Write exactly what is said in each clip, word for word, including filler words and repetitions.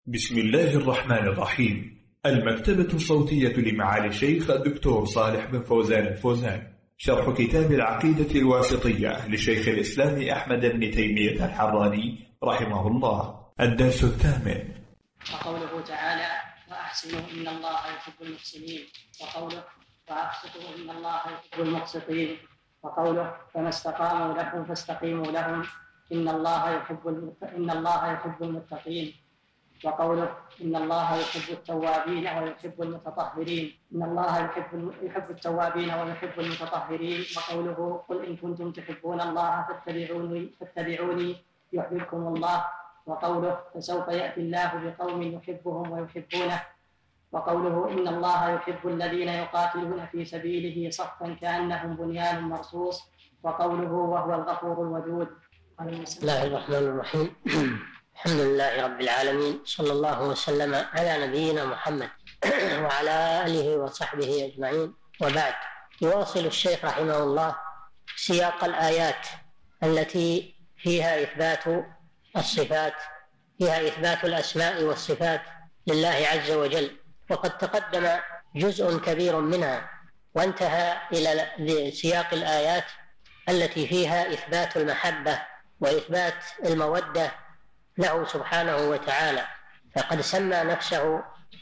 بسم الله الرحمن الرحيم. المكتبة الصوتية لمعالي الشيخ الدكتور صالح بن فوزان الفوزان، شرح كتاب العقيدة الواسطية لشيخ الإسلام أحمد بن تيمية الحراني رحمه الله. الدرس الثامن. وقوله تعالى: وأحسنوا إن الله يحب المحسنين، وقوله: وأقسطوا إن الله يحب المقسطين، وقوله: فما استقاموا لكم فاستقيموا لهم إن الله يحب إن الله يحب المتقين، وقوله: إن الله يحب التوابين ويحب المتطهرين إن الله يحب يحب التوابين ويحب المتطهرين، وقوله: قل إن كنتم تحبون الله فاتبعوني فاتبعوني يحببكم الله، وقوله: فسوف يأتي الله بقوم يحبهم ويحبونه، وقوله: إن الله يحب الذين يقاتلون في سبيله صفا كأنهم بنيان مرصوص، وقوله: وهو الغفور الودود. بسم الله الرحمن الرحيم. الحمد لله رب العالمين، صلى الله وسلم على نبينا محمد وعلى آله وصحبه أجمعين، وبعد. يواصل الشيخ رحمه الله سياق الآيات التي فيها إثبات الصفات، فيها إثبات الأسماء والصفات لله عز وجل، وقد تقدم جزء كبير منها، وانتهى إلى سياق الآيات التي فيها إثبات المحبة وإثبات المودة له سبحانه وتعالى، فقد سمى نفسه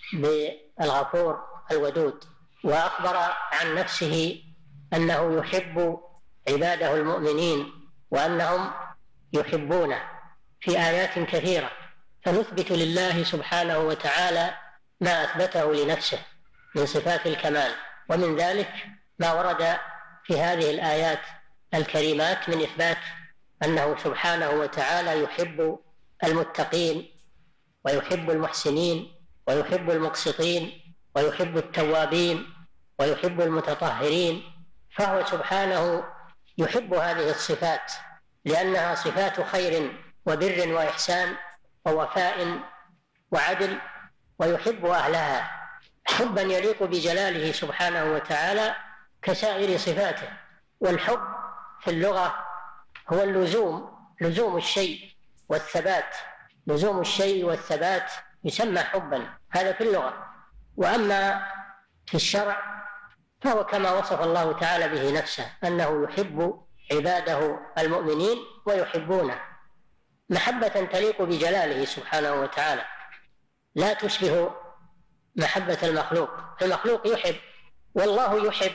بالغفور الودود، وأخبر عن نفسه أنه يحب عباده المؤمنين وأنهم يحبونه في آيات كثيرة. فنثبت لله سبحانه وتعالى ما أثبته لنفسه من صفات الكمال، ومن ذلك ما ورد في هذه الآيات الكريمات من إثبات أنه سبحانه وتعالى يحب المتقين ويحب المحسنين ويحب المقسطين ويحب التوابين ويحب المتطهرين، فهو سبحانه يحب هذه الصفات لأنها صفات خير وبر وإحسان ووفاء وعدل، ويحب أهلها حبا يليق بجلاله سبحانه وتعالى كسائر صفاته. والحب في اللغة هو اللزوم، لزوم الشيء والثبات، لزوم الشيء والثبات يسمى حبا، هذا في اللغة. وأما في الشرع فهو كما وصف الله تعالى به نفسه أنه يحب عباده المؤمنين ويحبونه محبة تليق بجلاله سبحانه وتعالى، لا تشبه محبة المخلوق. المخلوق يحب والله يحب،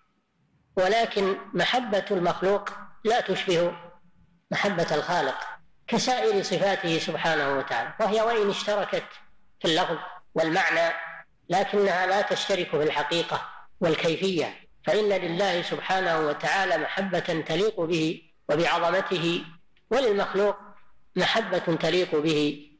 ولكن محبة المخلوق لا تشبه محبة الخالق كسائر صفاته سبحانه وتعالى، وهي وإن اشتركت في اللفظ والمعنى لكنها لا تشترك في الحقيقة والكيفية، فإن لله سبحانه وتعالى محبة تليق به وبعظمته، وللمخلوق محبة تليق به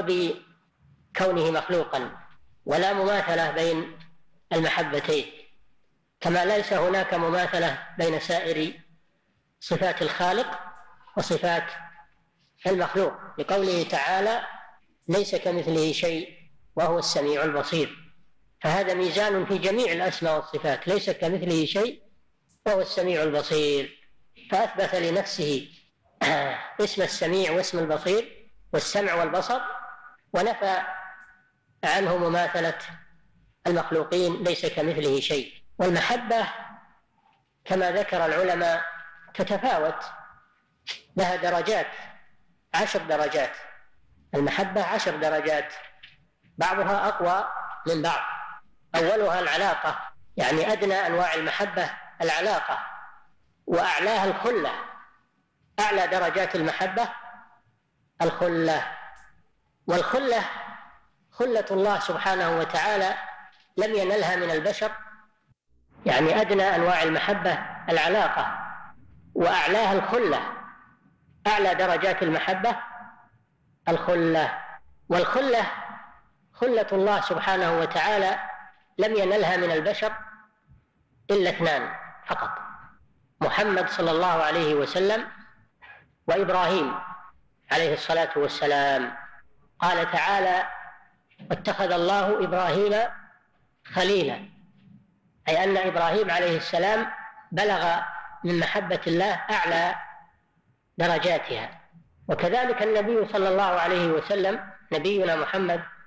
وبكونه مخلوقا، ولا مماثلة بين المحبتين، كما ليس هناك مماثلة بين سائر صفات الخالق وصفات المخلوق، لقوله تعالى: ليس كمثله شيء وهو السميع البصير، فهذا ميزان في جميع الأسماء والصفات، ليس كمثله شيء وهو السميع البصير، فأثبت لنفسه اسم السميع واسم البصير والسمع والبصر، ونفى عنه مماثلة المخلوقين ليس كمثله شيء. والمحبة كما ذكر العلماء تتفاوت، لها درجات، عشر درجات، المحبة عشر درجات، بعضها أقوى من بعض. أولها العلاقة، يعني أدنى أنواع المحبة العلاقة، وأعلاها الخلة، أعلى درجات المحبة الخلة. والخلة خلة الله سبحانه وتعالى لم ينلها من البشر، يعني أدنى أنواع المحبة العلاقة، وأعلاها الخلة، أعلى درجات المحبة الخلة. والخلة خلة الله سبحانه وتعالى لم ينلها من البشر إلا اثنان فقط: محمد صلى الله عليه وسلم وإبراهيم عليه الصلاة والسلام. قال تعالى: واتخذ الله إبراهيم خليلا، أي أن إبراهيم عليه السلام بلغ من محبة الله أعلى درجاتها. وكذلك النبي صلى الله عليه وسلم، نبينا محمد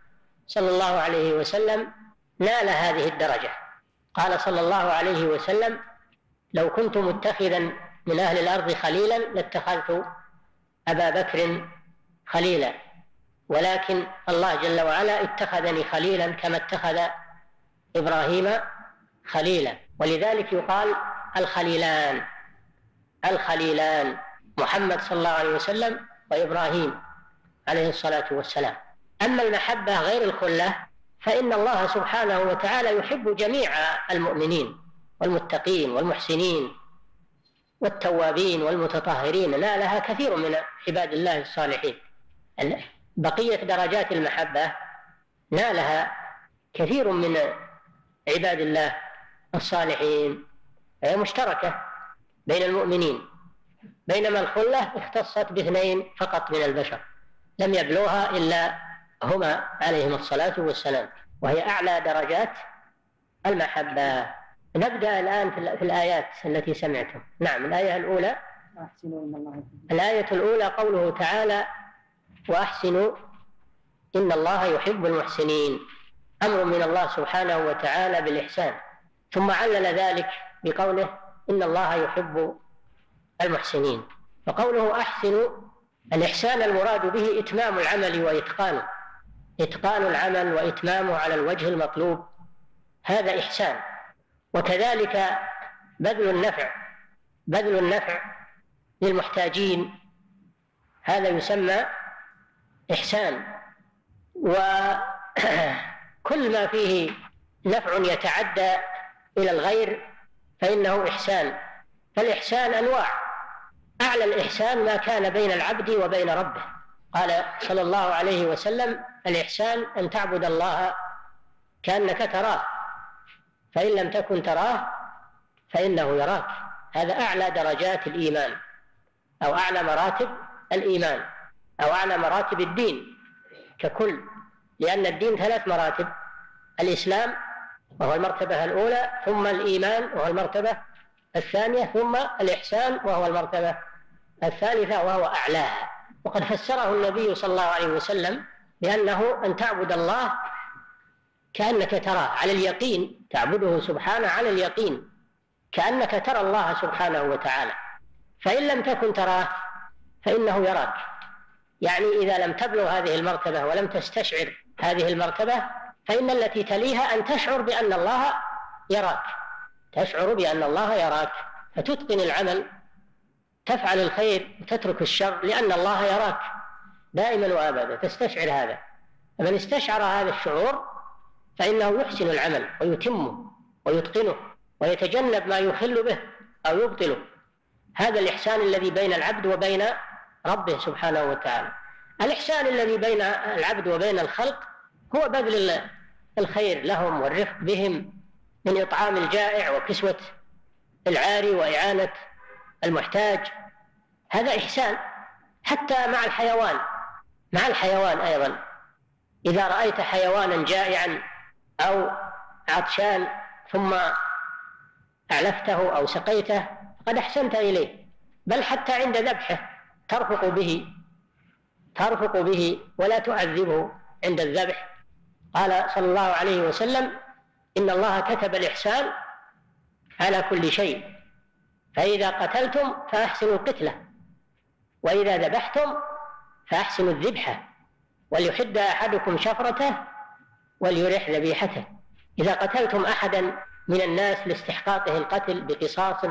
صلى الله عليه وسلم نال هذه الدرجة. قال صلى الله عليه وسلم: لو كنت متخذا من أهل الأرض خليلا لاتخذت أبا بكر خليلا، ولكن الله جل وعلا اتخذني خليلا كما اتخذ إبراهيم خليلا. ولذلك يقال الخليلان الخليلان محمد صلى الله عليه وسلم وإبراهيم عليه الصلاة والسلام. أما المحبة غير الخلة فإن الله سبحانه وتعالى يحب جميع المؤمنين والمتقين والمحسنين والتوابين والمتطهرين، نالها كثير من عباد الله الصالحين. بقية درجات المحبة نالها كثير من عباد الله الصالحين، هي مشتركة بين المؤمنين، بينما الخلة اختصت باثنين فقط من البشر لم يبلوها إلا هما عليهم الصلاة والسلام، وهي أعلى درجات المحبة. نبدأ الآن في الآيات التي سمعتم. نعم، الآية الأولى الآية الأولى قوله تعالى: وأحسنوا إن الله يحب المحسنين، أمر من الله سبحانه وتعالى بالإحسان، ثم علل ذلك بقوله: إن الله يحب المحسنين. فقوله أحسنوا، الإحسان المراد به إتمام العمل وإتقانه، إتقان العمل وإتمامه على الوجه المطلوب، هذا إحسان. وكذلك بذل النفع بذل النفع للمحتاجين، هذا يسمى إحسان. وكل ما فيه نفع يتعدى إلى الغير فإنه إحسان. فالإحسان أنواع، أعلى الإحسان ما كان بين العبد وبين ربه. قال صلى الله عليه وسلم: الإحسان أن تعبد الله كأنك تراه، فإن لم تكن تراه فإنه يراك. هذا أعلى درجات الإيمان، أو أعلى مراتب الإيمان، أو أعلى مراتب الدين ككل، لأن الدين ثلاث مراتب: الإسلام وهو المرتبة الأولى، ثم الإيمان وهو المرتبة الثانية، ثم الإحسان وهو المرتبة الثالثة وهو أعلاها. وقد فسره النبي صلى الله عليه وسلم بأنه أن تعبد الله كأنك تراه على اليقين، تعبده سبحانه على اليقين كأنك ترى الله سبحانه وتعالى، فإن لم تكن تراه فإنه يراك. يعني إذا لم تبلغ هذه المرتبة ولم تستشعر هذه المرتبة، فإن التي تليها أن تشعر بأن الله يراك، تشعر بأن الله يراك، فتتقن العمل، تفعل الخير وتترك الشر، لأن الله يراك دائما وأبدا، تستشعر هذا. فمن استشعر هذا الشعور فإنه يحسن العمل ويتمه ويتقنه ويتجنب ما يخل به أو يبطله. هذا الإحسان الذي بين العبد وبين ربه سبحانه وتعالى. الإحسان الذي بين العبد وبين الخلق هو بذل الخير لهم والرفق بهم، من إطعام الجائع وكسوة العاري وإعانة المحتاج، هذا إحسان. حتى مع الحيوان مع الحيوان أيضا، إذا رأيت حيوانا جائعا أو عطشان ثم أعلفته أو سقيته قد أحسنت إليه، بل حتى عند ذبحه ترفق به ترفق به ولا تعذبه عند الذبح. قال صلى الله عليه وسلم: إن الله كتب الإحسان على كل شيء، فإذا قتلتم فأحسنوا القتلة، وإذا ذبحتم فأحسنوا الذبحة، وليحد أحدكم شفرته وليرح ذبيحته. إذا قتلتم أحدا من الناس لاستحقاقه القتل بقصاص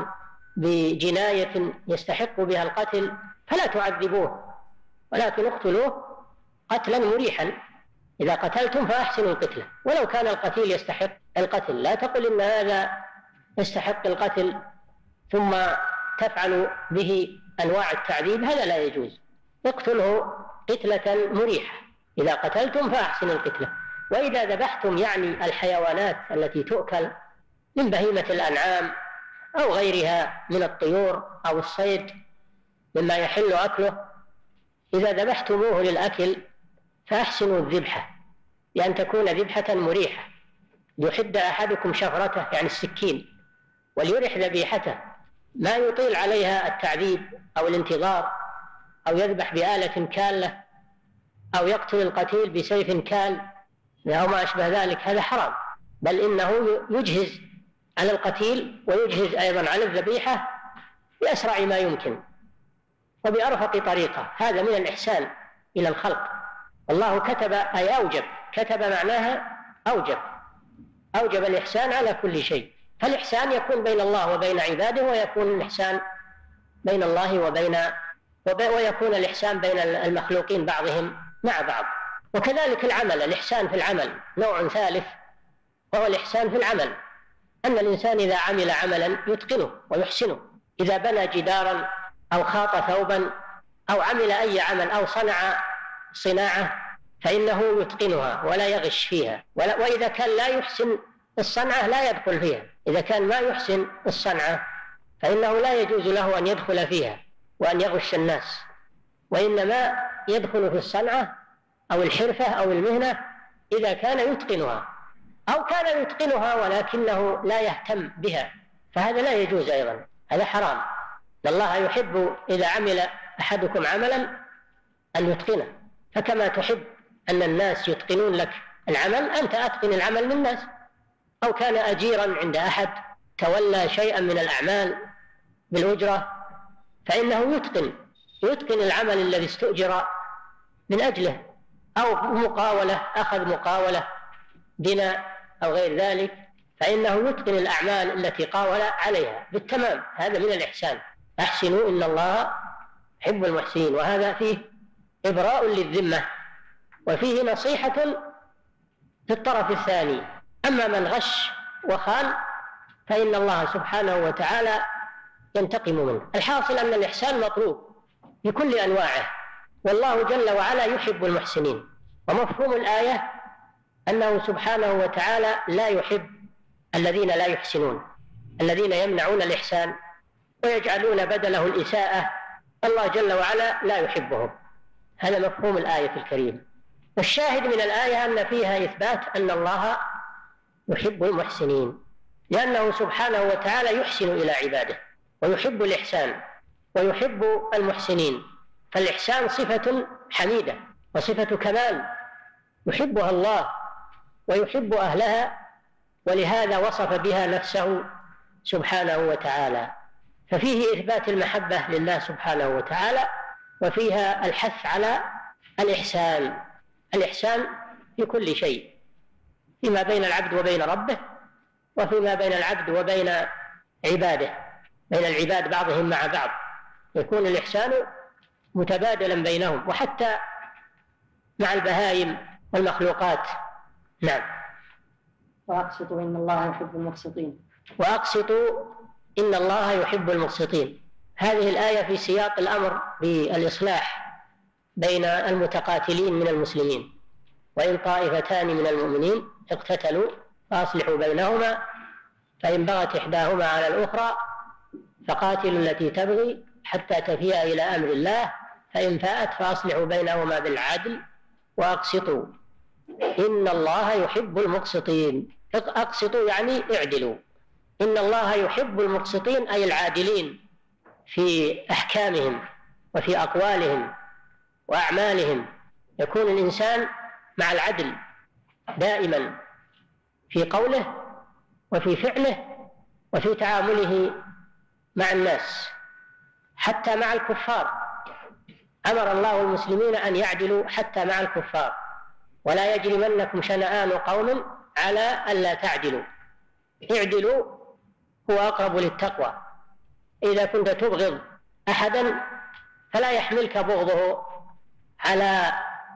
بجناية يستحق بها القتل فلا تعذبوه، ولكن اقتلوه قتلا مريحا. إذا قتلتم فأحسنوا القتلة، ولو كان القتيل يستحق القتل، لا تقل إن هذا يستحق القتل ثم تفعل به أنواع التعذيب، هذا لا يجوز. اقتله قتلة مريحة. إذا قتلتم فأحسنوا القتلة. وإذا ذبحتم، يعني الحيوانات التي تؤكل من بهيمة الأنعام أو غيرها من الطيور أو الصيد مما يحل أكله، إذا ذبحتموه للأكل فأحسنوا الذبحة، لأن تكون ذبحة مريحة. ليحد أحدكم شفرته يعني السكين، وليرح ذبيحته، ما يطيل عليها التعذيب أو الانتظار، أو يذبح بآلة كالة، أو يقتل القتيل بسيف كال، أو ما أشبه ذلك هذا حرام، بل إنه يجهز على القتيل ويجهز أيضا على الذبيحة بأسرع ما يمكن وبأرفق طريقة. هذا من الإحسان إلى الخلق. الله كتب أي أوجب، كتب معناها أوجب، أوجب الإحسان على كل شيء. فالإحسان يكون بين الله وبين عباده، ويكون الإحسان بين الله وبين ويكون الإحسان بين المخلوقين بعضهم مع بعض. وكذلك العمل، الإحسان في العمل نوع ثالث وهو الإحسان في العمل، أن الإنسان إذا عمل عملا يتقنه ويحسنه، إذا بنى جدارا أو خاط ثوبا أو عمل أي عمل أو صنع صناعة فإنه يتقنها ولا يغش فيها، وإذا كان لا يحسن الصنعة لا يدخل فيها. إذا كان ما يحسن الصنعة فإنه لا يجوز له أن يدخل فيها وأن يغش الناس، وإنما يدخل في الصنعة أو الحرفة أو المهنة إذا كان يتقنها، أو كان يتقنها ولكنه لا يهتم بها، فهذا لا يجوز أيضا، هذا حرام. الله يحب إذا عمل أحدكم عملا أن يتقنه، فكما تحب أن الناس يتقنون لك العمل أنت أتقن العمل للناس. أو كان أجيرا عند أحد تولى شيئا من الأعمال بالأجرة فإنه يتقن يتقن العمل الذي استؤجر من أجله، أو مقاولة، أخذ مقاولة بناء أو غير ذلك، فإنه يتقن الأعمال التي قاول عليها بالتمام. هذا من الإحسان. أحسنوا إن الله يحب المحسنين، وهذا فيه إبراء للذمة وفيه نصيحة في الطرف الثاني. أما من غش وخان فإن الله سبحانه وتعالى ينتقم منه. الحاصل أن الإحسان مطلوب بكل أنواعه، والله جل وعلا يحب المحسنين. ومفهوم الآية أنه سبحانه وتعالى لا يحب الذين لا يحسنون، الذين يمنعون الإحسان ويجعلون بدله الإساءة، الله جل وعلا لا يحبهم. هذا مفهوم الآية الكريمة. والشاهد من الآية أن فيها إثبات أن الله يحب المحسنين، لأنه سبحانه وتعالى يحسن إلى عباده ويحب الإحسان ويحب المحسنين. فالإحسان صفة حميدة وصفة كمال يحبها الله ويحب أهلها، ولهذا وصف بها نفسه سبحانه وتعالى. ففيه إثبات المحبة لله سبحانه وتعالى، وفيها الحث على الإحسان الإحسان في كل شيء، فيما بين العبد وبين ربه، وفيما بين العبد وبين عباده، بين العباد بعضهم مع بعض، يكون الإحسان متبادلا بينهم، وحتى مع البهائم والمخلوقات. نعم. وأقسطوا إن الله يحب المقسطين. وأقسطوا إن الله يحب المقسطين. هذه الآية في سياق الأمر بالإصلاح بين المتقاتلين من المسلمين، وإن طائفتان من المؤمنين اقتتلوا فأصلحوا بينهما، فإن بغت إحداهما على الأخرى فقاتلوا التي تبغي حتى تفيء إلى أمر الله، فإن فاءت فأصلحوا بينهما بالعدل وأقسطوا إن الله يحب المقسطين. أقسطوا يعني اعدلوا. إن الله يحب المقسطين أي العادلين في أحكامهم وفي أقوالهم وأعمالهم. يكون الإنسان مع العدل دائما في قوله وفي فعله وفي تعامله مع الناس، حتى مع الكفار. أمر الله المسلمين أن يعدلوا حتى مع الكفار، ولا يجرمنكم شنآن قوم على ألا تعدلوا، اعدلوا هو أقرب للتقوى. إذا كنت تبغض أحدا فلا يحملك بغضه على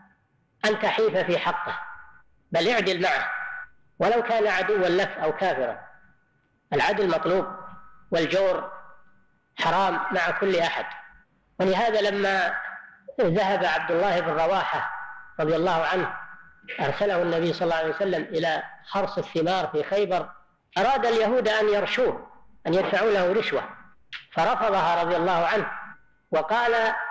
أن تحيف في حقه، بل اعدل معه ولو كان عدوا لك أو كافرا. العدل مطلوب، والجور حرام مع كل أحد. ولهذا لما ذهب عبد الله بن رواحة رضي الله عنه، أرسله النبي صلى الله عليه وسلم إلى خرص الثمار في خيبر، أراد اليهود أن يرشوه، أن يدفعوا له رشوة، فرفضها رضي الله عنه، وقال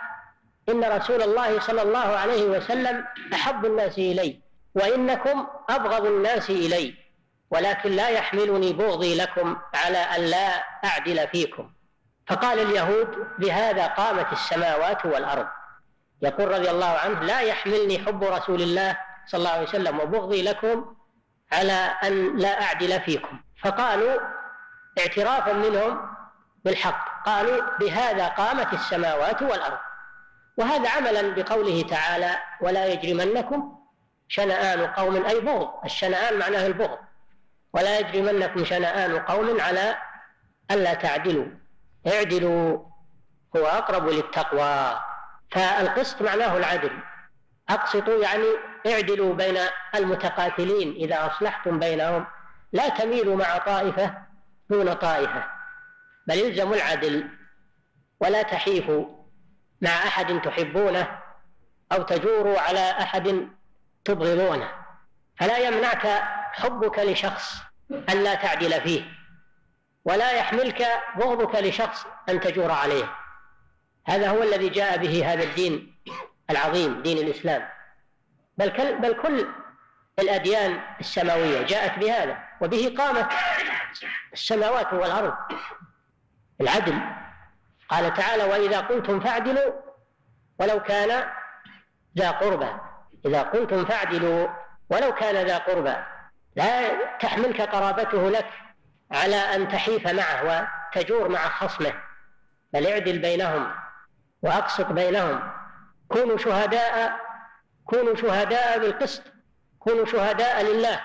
إن رسول الله صلى الله عليه وسلم أحب الناس إلي، وإنكم أبغض الناس إلي، ولكن لا يحملني بغضي لكم على أن لا أعدل فيكم. فقال اليهود بهذا قامت السماوات والأرض. يقول رضي الله عنه لا يحملني حب رسول الله صلى الله عليه وسلم وبغضي لكم على أن لا أعدل فيكم. فقالوا اعترافا منهم بالحق، قالوا بهذا قامت السماوات والأرض. وهذا عملا بقوله تعالى ولا يجرمنكم شنآن قوم، أي بغض، الشنآن معناه البغض، ولا يجرمنكم شنآن قوم على ألا تعدلوا اعدلوا هو أقرب للتقوى. فالقسط معناه العدل، أقسطوا يعني اعدلوا بين المتقاتلين إذا أصلحتم بينهم، لا تميلوا مع طائفة دون طائفة، بل الزموا العدل، ولا تحيفوا مع أحد تحبونه أو تجوروا على أحد تبغضونه. فلا يمنعك حبك لشخص أن لا تعدل فيه، ولا يحملك بغضك لشخص أن تجور عليه. هذا هو الذي جاء به هذا الدين العظيم، دين الإسلام، بل كل, بل كل الأديان السماوية جاءت بهذا، وبه قامت السماوات والأرض، العدل. قال تعالى وإذا قلتم فاعدلوا ولو كان ذا قربى، إذا قلتم فاعدلوا ولو كان ذا قربى، لا تحملك قرابته لك على أن تحيف معه وتجور مع خصمه، بل اعدل بينهم وأقسط بينهم. كونوا شهداء كونوا شهداء بالقسط، كونوا شهداء لله،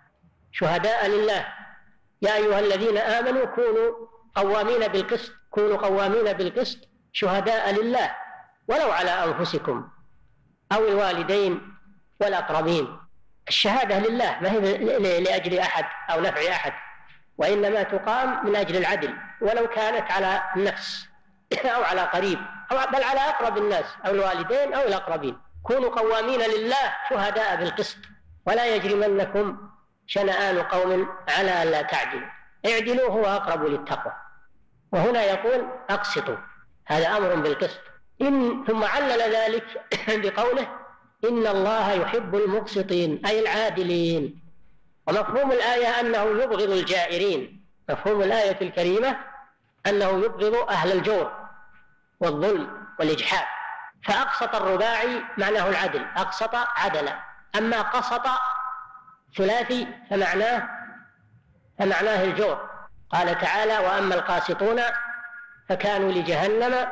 شهداء لله. يا أيها الذين آمنوا كونوا قوامين بالقسط، كونوا قوامين بالقسط شهداء لله ولو على أنفسكم أو الوالدين والأقربين. الشهادة لله ما هي لأجل أحد أو نفع أحد، وإنما تقام من أجل العدل، ولو كانت على النفس أو على قريب أو بل على أقرب الناس أو الوالدين أو الأقربين. كونوا قوامين لله شهداء بالقسط ولا يجرمنكم شنآن قوم على ألا تعدلوا اعدلوا هو أقرب للتقوى. وهنا يقول أقسطوا، هذا أمر بالقسط. إن ثم علل ذلك بقوله إن الله يحب المقسطين، أي العادلين. ومفهوم الآية أنه يبغض الجائرين، مفهوم الآية الكريمة أنه يبغض أهل الجور والظلم والإجحاف. فأقسط الرباعي معناه العدل، أقسط عدل. أما قسط ثلاثي فمعناه فمعناه الجور. قال تعالى وأما القاسطون فكانوا لجهنم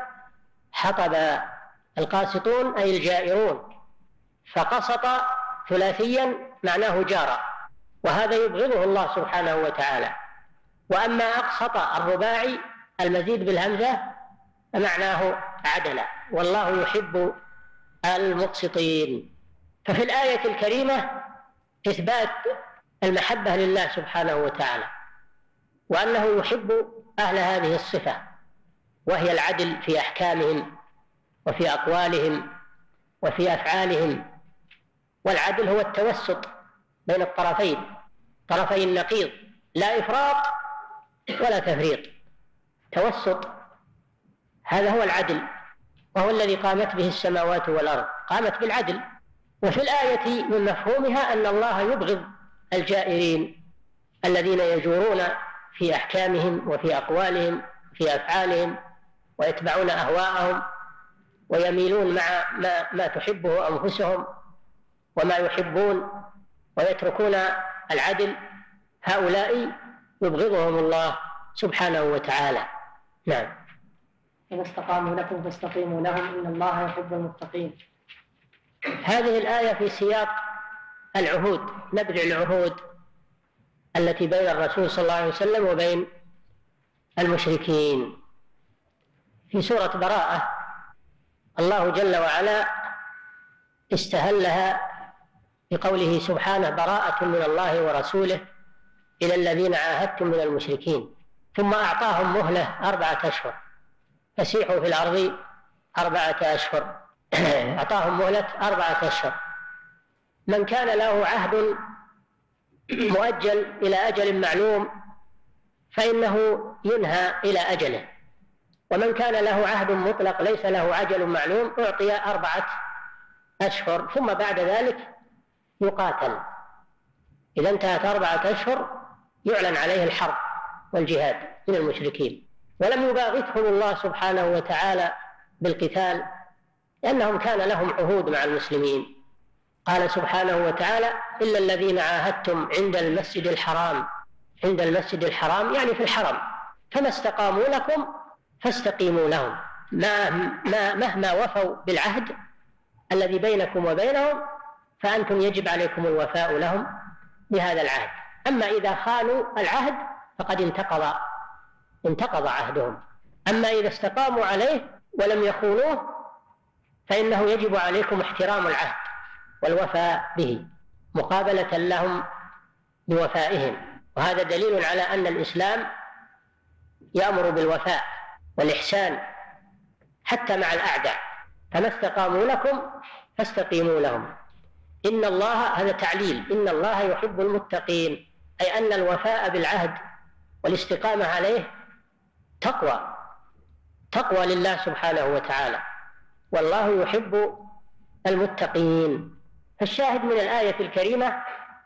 حطبا، القاسطون أي الجائرون. فقسط ثلاثيا معناه جارا، وهذا يبغضه الله سبحانه وتعالى. وأما أقسط الرباعي المزيد بالهمزة فمعناه عدل، والله يحب المقسطين. ففي الآية الكريمة إثبات المحبة لله سبحانه وتعالى، وأنه يحب أهل هذه الصفة، وهي العدل في أحكامهم وفي أقوالهم وفي أفعالهم. والعدل هو التوسط بين الطرفين، طرفي النقيض، لا إفراط ولا تفريط، توسط. هذا هو العدل، وهو الذي قامت به السماوات والأرض، قامت بالعدل. وفي الآية من مفهومها أن الله يبغض الجائرين الذين يجورون في أحكامهم وفي أقوالهم وفي أفعالهم ويتبعون أهواءهم ويميلون مع ما, ما تحبه أنفسهم وما يحبون ويتركون العدل. هؤلاء يبغضهم الله سبحانه وتعالى. نعم. إذا استقاموا لكم فاستقيموا لهم إن الله يحب المتقين. هذه الآية في سياق العهود، نبذ العهود التي بين الرسول صلى الله عليه وسلم وبين المشركين. في سورة براءة الله جل وعلا استهلها بقوله سبحانه براءة من الله ورسوله إلى الذين عاهدتم من المشركين، ثم أعطاهم مهلة أربعة أشهر فسيحوا في الأرض أربعة أشهر. أعطاهم مهلة أربعة أشهر. من كان له عهد مؤجل إلى أجل معلوم فإنه ينهى إلى أجله، ومن كان له عهد مطلق ليس له أجل معلوم أعطي أربعة أشهر ثم بعد ذلك يقاتل. إذا انتهت أربعة أشهر يعلن عليه الحرب والجهاد من المشركين. ولم يباغتهم الله سبحانه وتعالى بالقتال لأنهم كان لهم عهود مع المسلمين، قال سبحانه وتعالى: إلا الذين عاهدتم عند المسجد الحرام، عند المسجد الحرام يعني في الحرم، فما استقاموا لكم فاستقيموا لهم. ما ما مهما وفوا بالعهد الذي بينكم وبينهم فأنتم يجب عليكم الوفاء لهم بهذا العهد. أما إذا خانوا العهد فقد انتقض انتقض عهدهم. أما إذا استقاموا عليه ولم يخونوه فإنه يجب عليكم احترام العهد والوفاء به مقابلة لهم بوفائهم. وهذا دليل على أن الإسلام يأمر بالوفاء والإحسان حتى مع الأعداء. فما استقاموا لكم فاستقيموا لهم. إن الله، هذا تعليل، إن الله يحب المتقين، أي أن الوفاء بالعهد والاستقامة عليه تقوى تقوى لله سبحانه وتعالى، والله يحب المتقين. فالشاهد من الآية الكريمة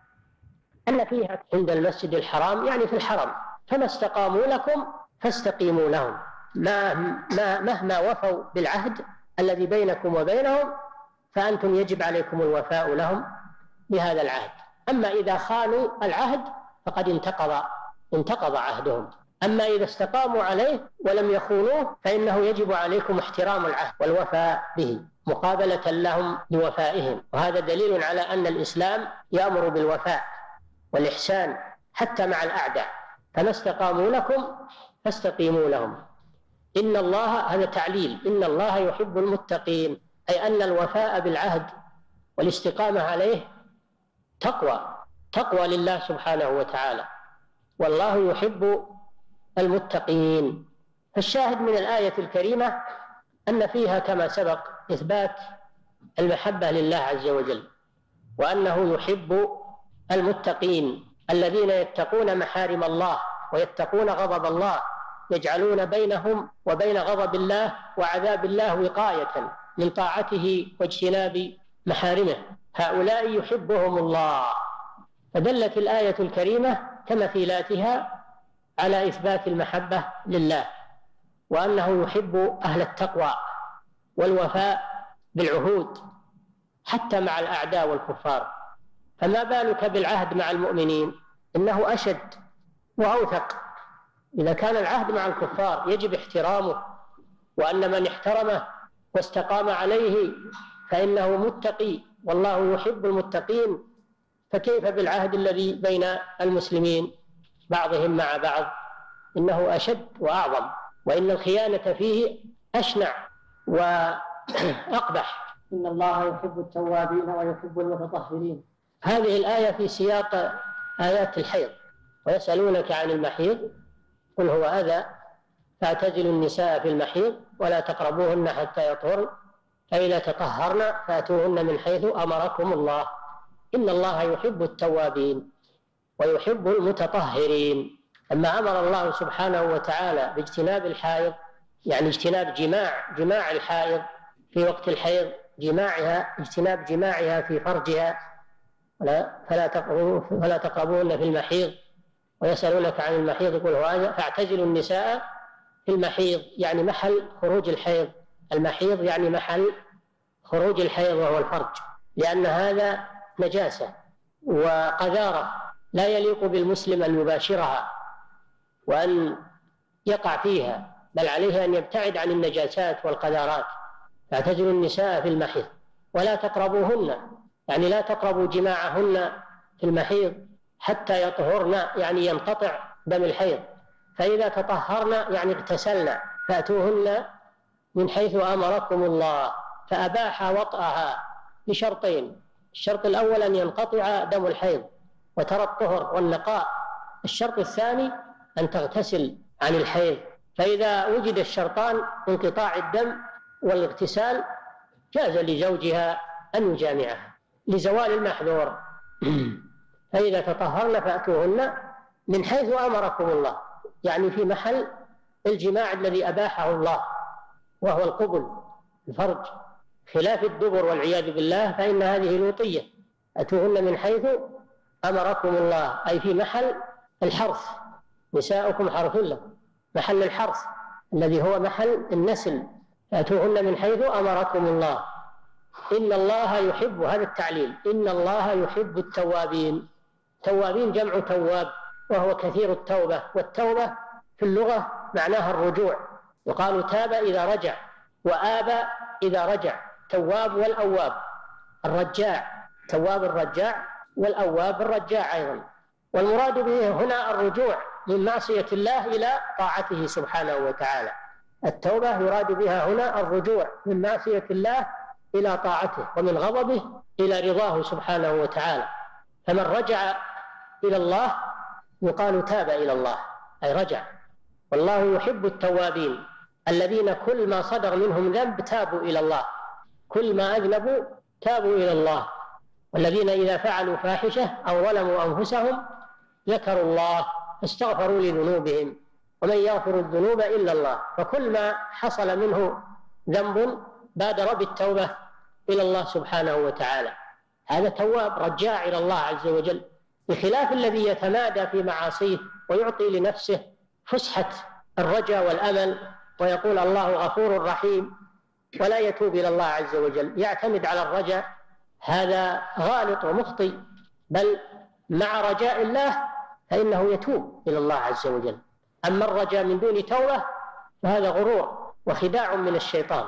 أن فيها عند المسجد الحرام يعني في الحرم، فما استقاموا لكم فاستقيموا لهم. ما ما مهما وفوا بالعهد الذي بينكم وبينهم فأنتم يجب عليكم الوفاء لهم بهذا العهد. أما إذا خانوا العهد فقد انتقض انتقض عهدهم. أما إذا استقاموا عليه ولم يخونوه فإنه يجب عليكم احترام العهد والوفاء به مقابلة لهم بوفائهم. وهذا دليل على أن الإسلام يأمر بالوفاء والإحسان حتى مع الأعداء. فما استقاموا لكم فاستقيموا لهم. إن الله، هذا تعليل، إن الله يحب المتقين، أي أن الوفاء بالعهد والاستقامة عليه تقوى تقوى لله سبحانه وتعالى، والله يحب المتقين. فالشاهد من الآية الكريمة أن فيها كما سبق إثبات المحبة لله عز وجل، وأنه يحب المتقين الذين يتقون محارم الله ويتقون غضب الله، يجعلون بينهم وبين غضب الله وعذاب الله وقاية من طاعته واجتناب محارمه. هؤلاء يحبهم الله. فدلت الآية الكريمة كمثيلاتها على إثبات المحبة لله، وأنه يحب أهل التقوى والوفاء بالعهود حتى مع الأعداء والكفار. فما بالك بالعهد مع المؤمنين؟ إنه أشد وأوثق. إذا كان العهد مع الكفار يجب احترامه، وأن من احترمه واستقام عليه فإنه متقي، والله يحب المتقين، فكيف بالعهد الذي بين المسلمين بعضهم مع بعض؟ إنه أشد وأعظم، وإن الخيانة فيه أشنع وأقبح. إن الله يحب التوابين ويحب المتطهرين. هذه الآية في سياق آيات الحيض. ويسألونك عن المحيض قل هو أذى فاعتزلوا النساء في المحيض ولا تقربوهن حتى يطهرن فإذا تطهرن فأتوهن من حيث أمركم الله إن الله يحب التوابين ويحب المتطهرين. أما أمر الله سبحانه وتعالى باجتناب الحائض، يعني اجتناب جماع جماع الحائض في وقت الحيض، جماعها اجتناب جماعها في فرجها، فلا تقربوهن في المحيض. ويسألونك عن المحيض يقول هو هذا فاعتزلوا النساء في المحيض، يعني محل خروج الحيض. المحيض يعني محل خروج الحيض وهو الفرج، لأن هذا نجاسة وقذارة لا يليق بالمسلم أن يباشرها وأن يقع فيها، بل عليه أن يبتعد عن النجاسات والقذارات. فاعتزلوا النساء في المحيض ولا تقربوهن، يعني لا تقربوا جماعهن في المحيض حتى يطهرن، يعني ينقطع دم الحيض. فإذا تطهرن يعني اغتسلن فأتوهن من حيث أمركم الله. فأباح وطئها بشرطين: الشرط الأول أن ينقطع دم الحيض وترى الطهر والنقاء، الشرط الثاني أن تغتسل عن الحيض. فإذا وجد الشرطان انقطاع الدم والاغتسال جاز لزوجها أن يجامعها لزوال المحذور. فإذا تطهرن فأتوهن من حيث أمركم الله، يعني في محل الجماع الذي أباحه الله وهو القبل الفرج، خلاف الدبر والعياذ بالله، فإن هذه لوطية. أتوهن من حيث أمركم الله أي في محل الحرث، نساؤكم حرث لكم، محل الحرث الذي هو محل النسل. أتوهن من حيث أمركم الله. إن الله يحب، هذا التعليل، إن الله يحب التوابين. توابين جمع تواب، وهو كثير التوبة، والتوبة في اللغة معناها الرجوع، يقال تاب إذا رجع، وآب إذا رجع، تواب والأواب، الرجاع، تواب الرجاع، والأواب الرجاع أيضا. والمراد به هنا الرجوع من معصية الله إلى طاعته سبحانه وتعالى. التوبة يراد بها هنا الرجوع من معصية الله إلى طاعته، ومن غضبه إلى رضاه سبحانه وتعالى. فمن رجع إلى الله يقال تاب إلى الله، أي رجع. والله يحب التوابين الذين كل ما صدر منهم ذنب تابوا إلى الله، كل ما أذنبوا تابوا إلى الله. والذين إذا فعلوا فاحشة أو ظلموا أنفسهم ذكروا الله فاستغفروا لذنوبهم ومن يغفر الذنوب إلا الله. فكل ما حصل منه ذنب بادر بالتوبة إلى الله سبحانه وتعالى، هذا تواب رجاع إلى الله عز وجل، بخلاف الذي يتمادى في معاصيه ويعطي لنفسه فسحة الرجاء والأمل ويقول الله غفور رحيم ولا يتوب إلى الله عز وجل، يعتمد على الرجاء. هذا غالط ومخطئ، بل مع رجاء الله فإنه يتوب إلى الله عز وجل. أما الرجاء من دون توبة فهذا غرور وخداع من الشيطان.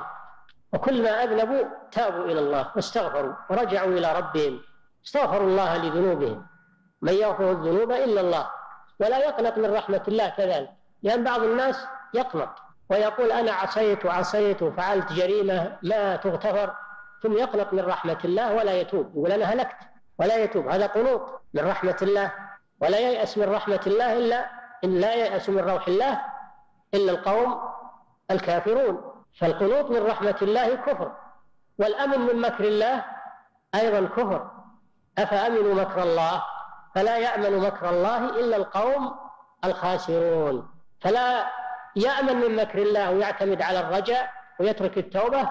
وكل ما أذنبوا تابوا إلى الله واستغفروا ورجعوا إلى ربهم، استغفروا الله لذنوبهم، من يغفر الذنوب إلا الله. ولا يقنط من رحمة الله كذلك، لأن بعض الناس يقنط ويقول أنا عصيت وعصيت وفعلت جريمة لا تغتفر، ثم يقنط من رحمة الله ولا يتوب، يقول أنا هلكت ولا يتوب. هذا قنوط من رحمة الله. ولا ييأس من رحمة الله إلا إن لا ييأس من روح الله إلا القوم الكافرون. فالقنوط من رحمة الله كفر، والأمن من مكر الله أيضا كفر. أفأمنوا مكر الله فلا يأمن مكر الله إلا القوم الخاسرون. فلا يأمن من مكر الله ويعتمد على الرجاء ويترك التوبة،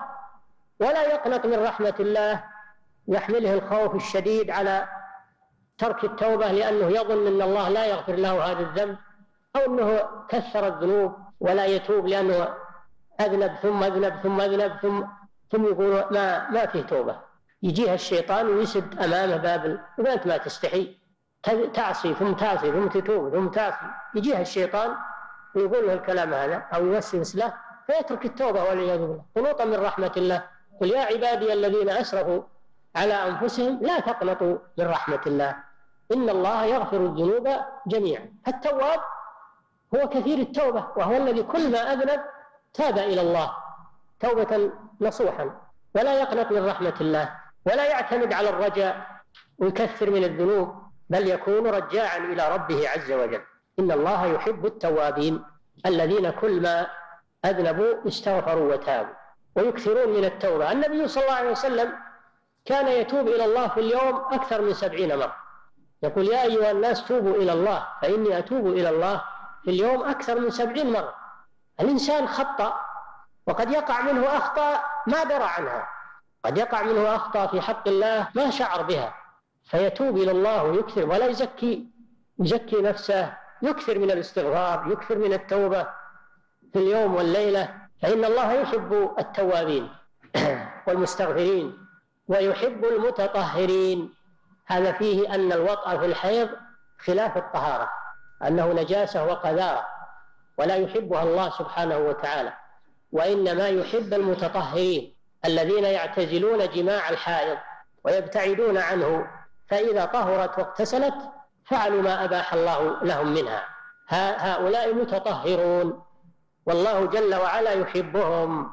ولا يقنط من رحمة الله يحمله الخوف الشديد على ترك التوبة لأنه يظن أن الله لا يغفر له هذا الذنب، أو أنه كثر الذنوب ولا يتوب لأنه أذنب ثم أذنب ثم أذنب ثم ثم يقول ما ما فيه توبة. يجيها الشيطان ويسد أمامه باب، وأنت ما تستحي تعصي ثم تعصي ثم تتوب ثم تعصي، يجيها الشيطان ويقول له الكلام هذا أو يوسوس له فيترك التوبة والعياذ بالله، قنوطا من رحمة الله. قل يا عبادي الذين أسرفوا على أنفسهم لا تقنطوا من رحمة الله إن الله يغفر الذنوب جميعا. التواب هو كثير التوبة، وهو الذي كل ما أذنب تاب إلى الله توبة نصوحا، ولا يقنط من رحمة الله، ولا يعتمد على الرجاء ويكثر من الذنوب، بل يكون رجاعا إلى ربه عز وجل. إن الله يحب التوابين الذين كل ما أذنبوا استغفروا وتابوا ويكثرون من التوبة. النبي صلى الله عليه وسلم كان يتوب إلى الله في اليوم أكثر من سبعين مرة، يقول يا أيها الناس توبوا إلى الله فإني أتوب إلى الله في اليوم أكثر من سبعين مرة. الإنسان خطأ وقد يقع منه أخطاء ما درى عنها، قد يقع منه أخطاء في حق الله ما شعر بها، فيتوب إلى الله ويكثر ولا يزكي يزكي نفسه، يكثر من الاستغفار، يكثر من التوبة في اليوم والليلة، فإن الله يحب التوابين والمستغفرين ويحب المتطهرين. هذا فيه أن الوطأ في الحيض خلاف الطهارة، أنه نجاسة وقذارة ولا يحبها الله سبحانه وتعالى، وإنما يحب المتطهرين الذين يعتزلون جماع الحائض ويبتعدون عنه، فإذا طهرت واغتسلت فعلوا ما أباح الله لهم منها. هؤلاء متطهرون والله جل وعلا يحبهم.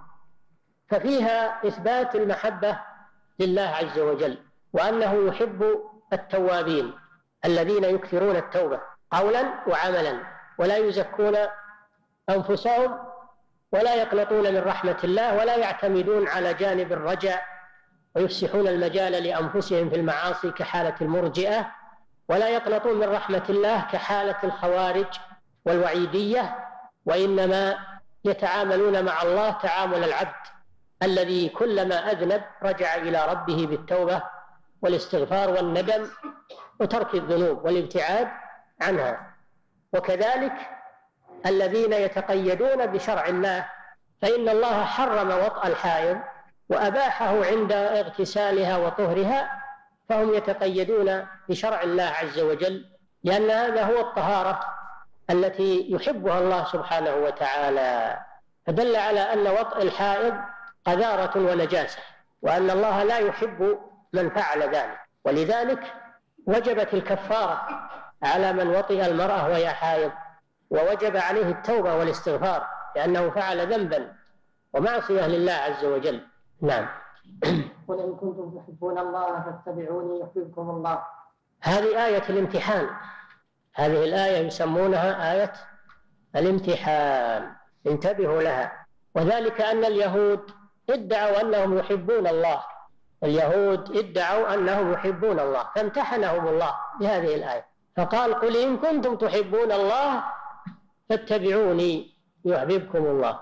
ففيها إثبات المحبة لله عز وجل، وأنه يحب التوابين الذين يكثرون التوبة قولا وعملا، ولا يزكون أنفسهم ولا يقنطون من رحمة الله، ولا يعتمدون على جانب الرجاء ويفسحون المجال لأنفسهم في المعاصي كحالة المرجئة، ولا يقنطون من رحمة الله كحالة الخوارج والوعيدية، وإنما يتعاملون مع الله تعامل العبد الذي كلما أذنب رجع إلى ربه بالتوبة والاستغفار والندم وترك الذنوب والابتعاد عنها. وكذلك الذين يتقيدون بشرع الله، فإن الله حرم وطأ الحائض وأباحه عند اغتسالها وطهرها، فهم يتقيدون بشرع الله عز وجل، لأن هذا هو الطهارة التي يحبها الله سبحانه وتعالى. فدل على أن وطئ الحائض قذارة ونجاسة، وأن الله لا يحب من فعل ذلك، ولذلك وجبت الكفارة على من وطئ المرأة وهي حائض، ووجب عليه التوبة والاستغفار لأنه فعل ذنبا ومعصية لله عز وجل. نعم. قل إن كنتم تحبون الله فاتبعوني يحببكم الله. هذه آية الامتحان، هذه الآية يسمونها آية الامتحان، انتبهوا لها. وذلك أن اليهود ادعوا أنهم يحبون الله، اليهود ادعوا أنهم يحبون الله، فامتحنهم الله بهذه الآية، فقال قل إن كنتم تحبون الله فاتبعوني يحببكم الله.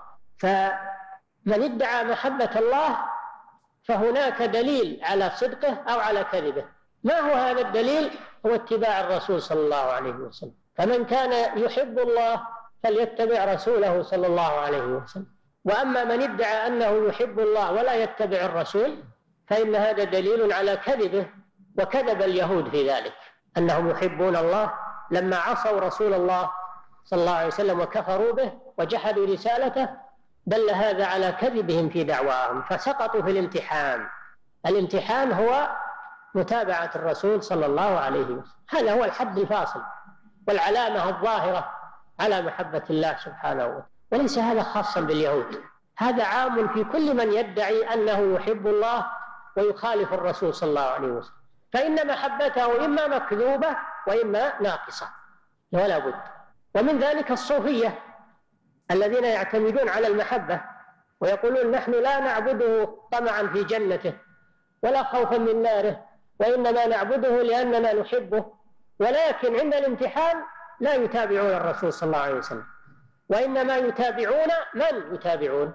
فمن ادعى محبة الله فهناك دليل على صدقه أو على كذبه. ما هو هذا الدليل؟ هو اتباع الرسول صلى الله عليه وسلم. فمن كان يحب الله فليتبع رسوله صلى الله عليه وسلم. وأما من ادعى أنه يحب الله ولا يتبع الرسول فإن هذا دليل على كذبه، وكذب اليهود في ذلك أنهم يحبون الله لما عصوا رسول الله صلى الله عليه وسلم وكفروا به وجحدوا رسالته، دل هذا على كذبهم في دعواهم، فسقطوا في الامتحان. الامتحان هو متابعة الرسول صلى الله عليه وسلم، هذا هو الحد الفاصل والعلامة الظاهرة على محبة الله سبحانه وتعالى. وليس هذا خاصا باليهود، هذا عام في كل من يدعي أنه يحب الله ويخالف الرسول صلى الله عليه وسلم، فإن محبته إما مكذوبة وإما ناقصة ولا بد. ومن ذلك الصوفية الذين يعتمدون على المحبة ويقولون نحن لا نعبده طمعا في جنته ولا خوفا من ناره، وإنما نعبده لأننا نحبه، ولكن عند الامتحان لا يتابعون الرسول صلى الله عليه وسلم، وإنما يتابعون من يتابعون؟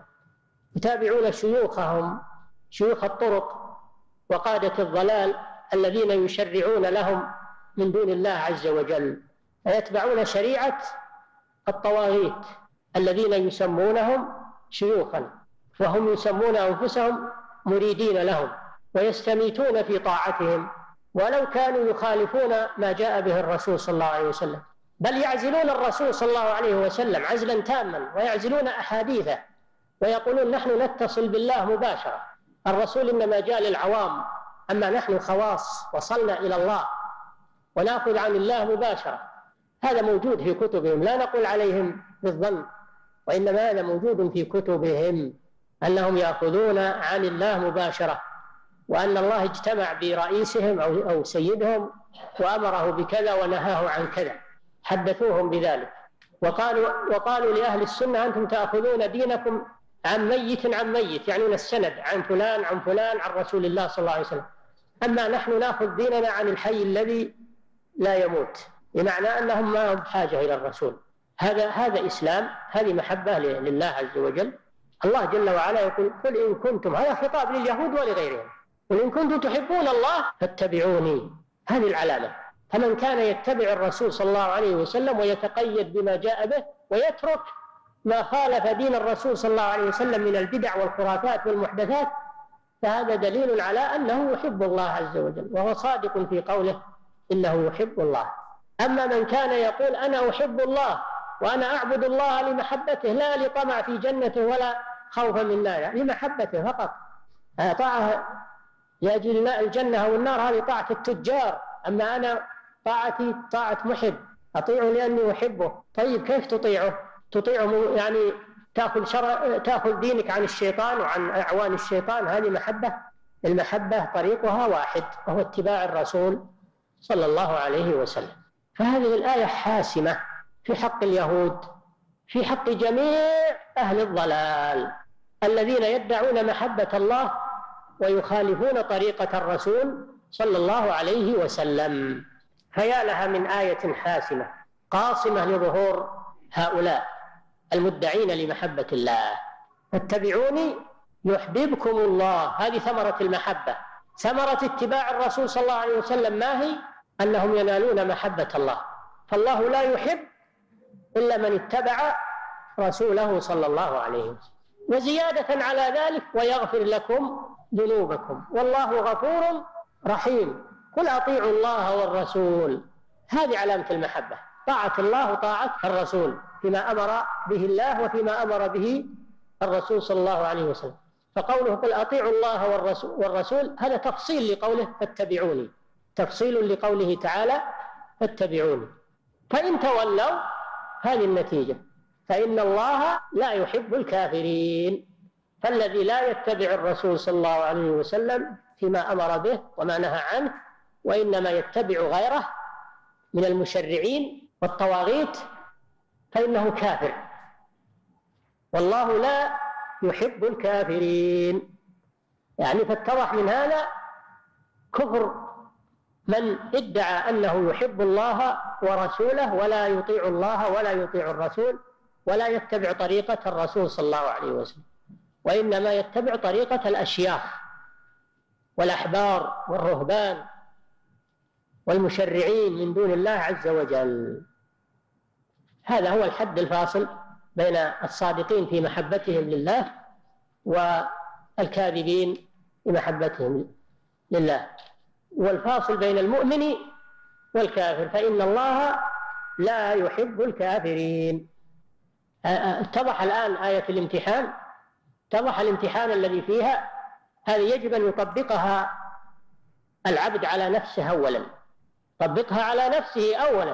يتابعون شيوخهم، شيوخ الطرق وقادة الضلال الذين يشرعون لهم من دون الله عز وجل، فيتبعون شريعة الطواغيت الذين يسمونهم شيوخا، وهم يسمون أنفسهم مريدين لهم، ويستميتون في طاعتهم ولو كانوا يخالفون ما جاء به الرسول صلى الله عليه وسلم، بل يعزلون الرسول صلى الله عليه وسلم عزلا تاما، ويعزلون أحاديثه، ويقولون نحن نتصل بالله مباشرة، الرسول إنما جاء للعوام، أما نحن خواص وصلنا إلى الله ونأخذ عن الله مباشرة. هذا موجود في كتبهم، لا نقول عليهم بالظن، وإنما هذا موجود في كتبهم أنهم يأخذون عن الله مباشرة، وأن الله اجتمع برئيسهم أو أو سيدهم وأمره بكذا ونهاه عن كذا، حدثوهم بذلك. وقالوا وقالوا لأهل السنة أنتم تأخذون دينكم عن ميت عن ميت، يعنون السند عن فلان عن فلان عن رسول الله صلى الله عليه وسلم، أما نحن نأخذ ديننا عن الحي الذي لا يموت، بمعنى أنهم ما هم بحاجة إلى الرسول. هذا هذا إسلام، هذه محبة لله عز وجل. الله جل وعلا يقول قل إن كنتم، هذا خطاب لليهود ولغيرهم، قل إن كنتم تحبون الله فاتبعوني، هذه العلامة. فمن كان يتبع الرسول صلى الله عليه وسلم ويتقيد بما جاء به ويترك ما خالف دين الرسول صلى الله عليه وسلم من البدع والخرافات والمحدثات، فهذا دليل على أنه يحب الله عز وجل، وهو صادق في قوله إنه يحب الله. أما من كان يقول أنا أحب الله وأنا أعبد الله لمحبته لا لطمع في جنته ولا خوفا من ناره، لمحبته فقط، طاعة لأجل الجنة والنار، هذه طاعة التجار، أما أنا طاعتي طاعة محب، أطيعه لأني أحبه. طيب كيف تطيعه؟ تطيعه يعني تأخذ, شرع تأخذ دينك عن الشيطان وعن أعوان الشيطان، هذه محبة؟ المحبة طريقها واحد، وهو اتباع الرسول صلى الله عليه وسلم. فهذه الآية حاسمة في حق اليهود، في حق جميع أهل الضلال الذين يدعون محبة الله ويخالفون طريقة الرسول صلى الله عليه وسلم. فيا لها من آية حاسمة قاصمة لظهور هؤلاء المدعين لمحبة الله. فاتبعوني يحببكم الله، هذه ثمرة المحبة. ثمرة اتباع الرسول صلى الله عليه وسلم ما هي؟ أنهم ينالون محبة الله، فالله لا يحب إلا من اتبع رسوله صلى الله عليه وسلم. وزيادة على ذلك ويغفر لكم ذنوبكم والله غفور رحيم. قل أطيعوا الله والرسول. هذه علامة المحبة، طاعة الله وطاعة الرسول فيما أمر به الله وفيما أمر به الرسول صلى الله عليه وسلم. فقوله قل أطيعوا الله والرسول, والرسول هذا تفصيل لقوله فاتبعوني، تفصيل لقوله تعالى فاتبعوني. فإن تولوا هذه النتيجة، فإن الله لا يحب الكافرين. فالذي لا يتبع الرسول صلى الله عليه وسلم فيما أمر به وما نهى عنه وإنما يتبع غيره من المشرعين والطواغيت فإنه كافر، والله لا يحب الكافرين. يعني فاتضح من هذا كفر من ادعى أنه يحب الله ورسوله ولا يطيع الله ولا يطيع الرسول ولا يتبع طريقة الرسول صلى الله عليه وسلم، وإنما يتبع طريقة الأشياخ والأحبار والرهبان والمشرعين من دون الله عز وجل. هذا هو الحد الفاصل بين الصادقين في محبتهم لله والكاذبين في محبتهم لله، والفاصل بين المؤمن والكافر، فإن الله لا يحب الكافرين. اتضح الآن آية الامتحان، اتضح الامتحان الذي فيها. هذه يجب أن يطبقها العبد على نفسه أولا، يطبقها على نفسه أولا،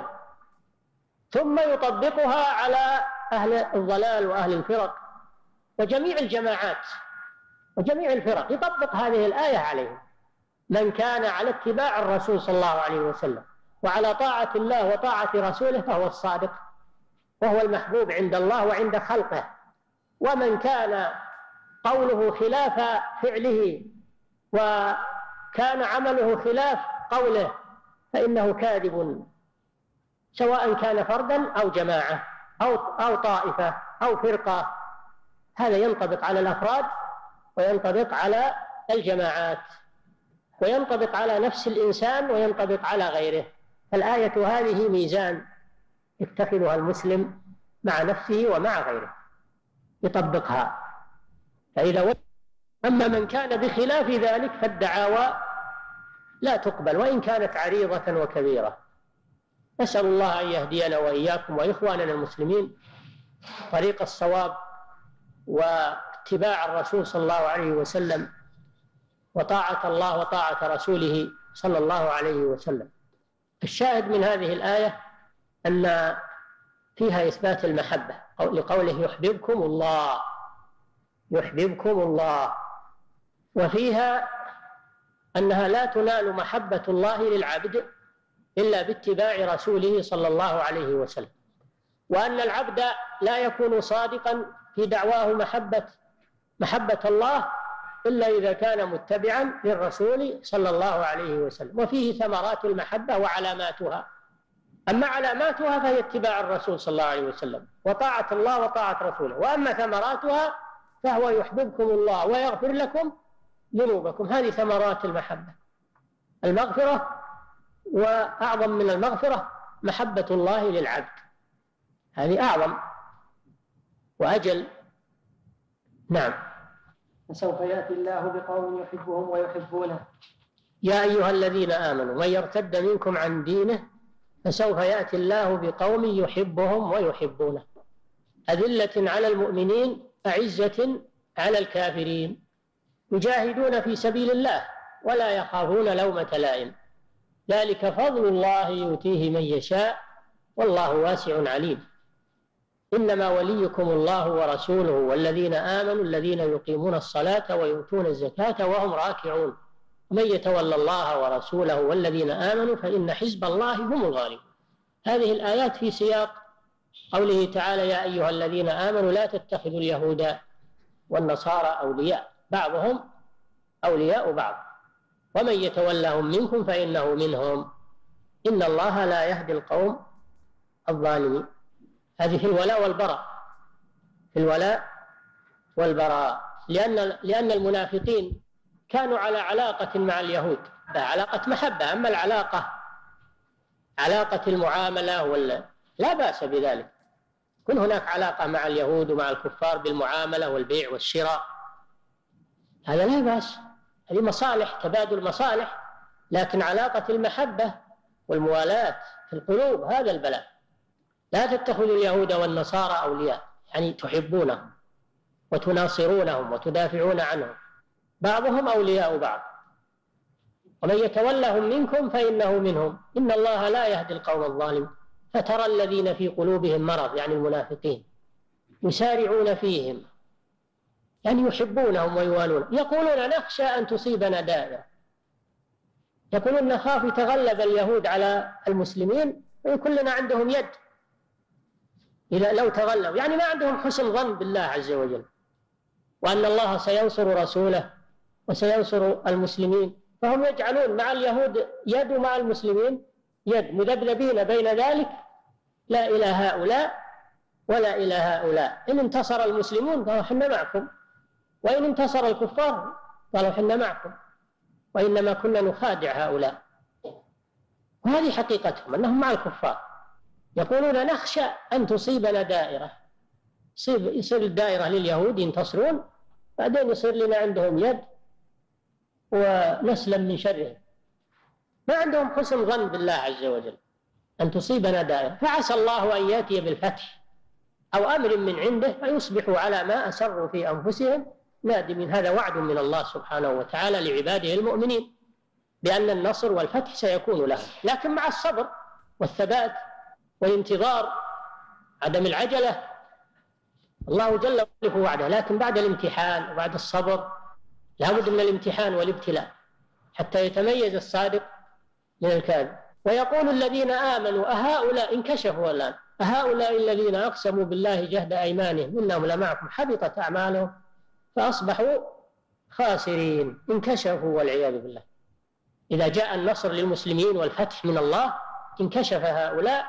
ثم يطبقها على أهل الضلال وأهل الفرق وجميع الجماعات وجميع الفرق، يطبق هذه الآية عليهم. من كان على اتباع الرسول صلى الله عليه وسلم وعلى طاعة الله وطاعة رسوله فهو الصادق وهو المحبوب عند الله وعند خلقه. ومن كان قوله خلاف فعله وكان عمله خلاف قوله فإنه كاذب، سواء كان فردا أو جماعة أو أو طائفة أو فرقة. هذا ينطبق على الأفراد وينطبق على الجماعات وينطبق على نفس الإنسان وينطبق على غيره. الآية هذه ميزان يتخذها المسلم مع نفسه ومع غيره، يطبقها. فإذا و... أما من كان بخلاف ذلك فالدعاوى لا تقبل وإن كانت عريضة وكبيرة. نسأل الله أن يهدينا وإياكم وإخواننا المسلمين طريق الصواب واتباع الرسول صلى الله عليه وسلم وطاعة الله وطاعة رسوله صلى الله عليه وسلم. الشاهد من هذه الآية أن فيها إثبات المحبة لقوله يحببكم الله، يحببكم الله، وفيها أنها لا تنال محبة الله للعبد إلا باتباع رسوله صلى الله عليه وسلم، وأن العبد لا يكون صادقا في دعواه محبة محبة الله إلا إذا كان متبعا للرسول صلى الله عليه وسلم. وفيه ثمرات المحبة وعلاماتها. أما علاماتها فهي اتباع الرسول صلى الله عليه وسلم وطاعة الله وطاعة رسوله، وأما ثمراتها فهو يحببكم الله ويغفر لكم ذنوبكم. هذه ثمرات المحبة، المغفرة، وأعظم من المغفرة محبة الله للعبد، هذه أعظم وأجل. نعم. فسوف يأتي الله بقوم يحبهم ويحبونه. يا أيها الذين آمنوا من يرتد منكم عن دينه فسوف يأتي الله بقوم يحبهم ويحبونه أذلة على المؤمنين أعزة على الكافرين يجاهدون في سبيل الله ولا يخافون لومة لائم ذلك فضل الله يؤتيه من يشاء والله واسع عليم. إنما وليكم الله ورسوله والذين آمنوا الذين يقيمون الصلاة ويؤتون الزكاة وهم راكعون ومن يتولى الله ورسوله والذين آمنوا فإن حزب الله هم الغالبون. هذه الآيات في سياق قوله تعالى يا أيها الذين آمنوا لا تتخذوا اليهود والنصارى أولياء بعضهم أولياء بعض ومن يتولهم منكم فإنه منهم إن الله لا يهدي القوم الظالمين. هذه في الولاء والبراء، في الولاء والبراء، لأن لأن المنافقين كانوا على علاقة مع اليهود، علاقة محبة. أما العلاقة علاقة المعاملة ولا لا بأس بذلك، كن هناك علاقة مع اليهود ومع الكفار بالمعاملة والبيع والشراء، هذا لا بأس، هذه مصالح، تبادل مصالح، لكن علاقة المحبة والموالاة في القلوب هذا البلاء. لا تتخذوا اليهود والنصارى أولياء، يعني تحبونهم وتناصرونهم وتدافعون عنهم، بعضهم أولياء بعض، ومن يتولهم منكم فإنه منهم، إن الله لا يهدي القوم الظالمين. فترى الذين في قلوبهم مرض، يعني المنافقين، يسارعون فيهم، يعني يحبونهم ويوالون، يقولون نخشى أن تصيبنا دائرة، يقولون نخاف يتغلب اليهود على المسلمين ويكون لنا عندهم يد إذا لو تغلبوا، يعني ما عندهم حسن ظن بالله عز وجل وأن الله سينصر رسوله وسينصر المسلمين، فهم يجعلون مع اليهود يد ومع المسلمين يد، مذبذبين بين ذلك، لا إلى هؤلاء ولا إلى هؤلاء. إن انتصر المسلمون قالوا حنا معكم، وإن انتصر الكفار قالوا حنا معكم، وإنما كنا نخادع هؤلاء. وهذه حقيقتهم، أنهم مع الكفار، يقولون نخشى أن تصيبنا دائرة، يصير الدائرة لليهود ينتصرون، بعدين يصير لنا عندهم يد ونسلم من شرهم. ما عندهم حسن ظن بالله عز وجل أن تصيبنا دائرة، فعسى الله أن يأتي بالفتح أو أمر من عنده فيصبحوا على ما أسروا في أنفسهم نادمين. هذا وعد من الله سبحانه وتعالى لعباده المؤمنين بأن النصر والفتح سيكون لهم، لكن مع الصبر والثبات والانتظار، عدم العجلة. الله جل وعلا وعده، لكن بعد الامتحان وبعد الصبر لا بد من الامتحان والابتلاء حتى يتميز الصادق من الكاذب. ويقول الذين آمنوا أهؤلاء، انكشفوا الآن، أهؤلاء الذين أقسموا بالله جهد أيمانهم إنهم لمعكم حبطت أعمالهم فأصبحوا خاسرين، انكشفوا والعياذ بالله. إذا جاء النصر للمسلمين والفتح من الله انكشف هؤلاء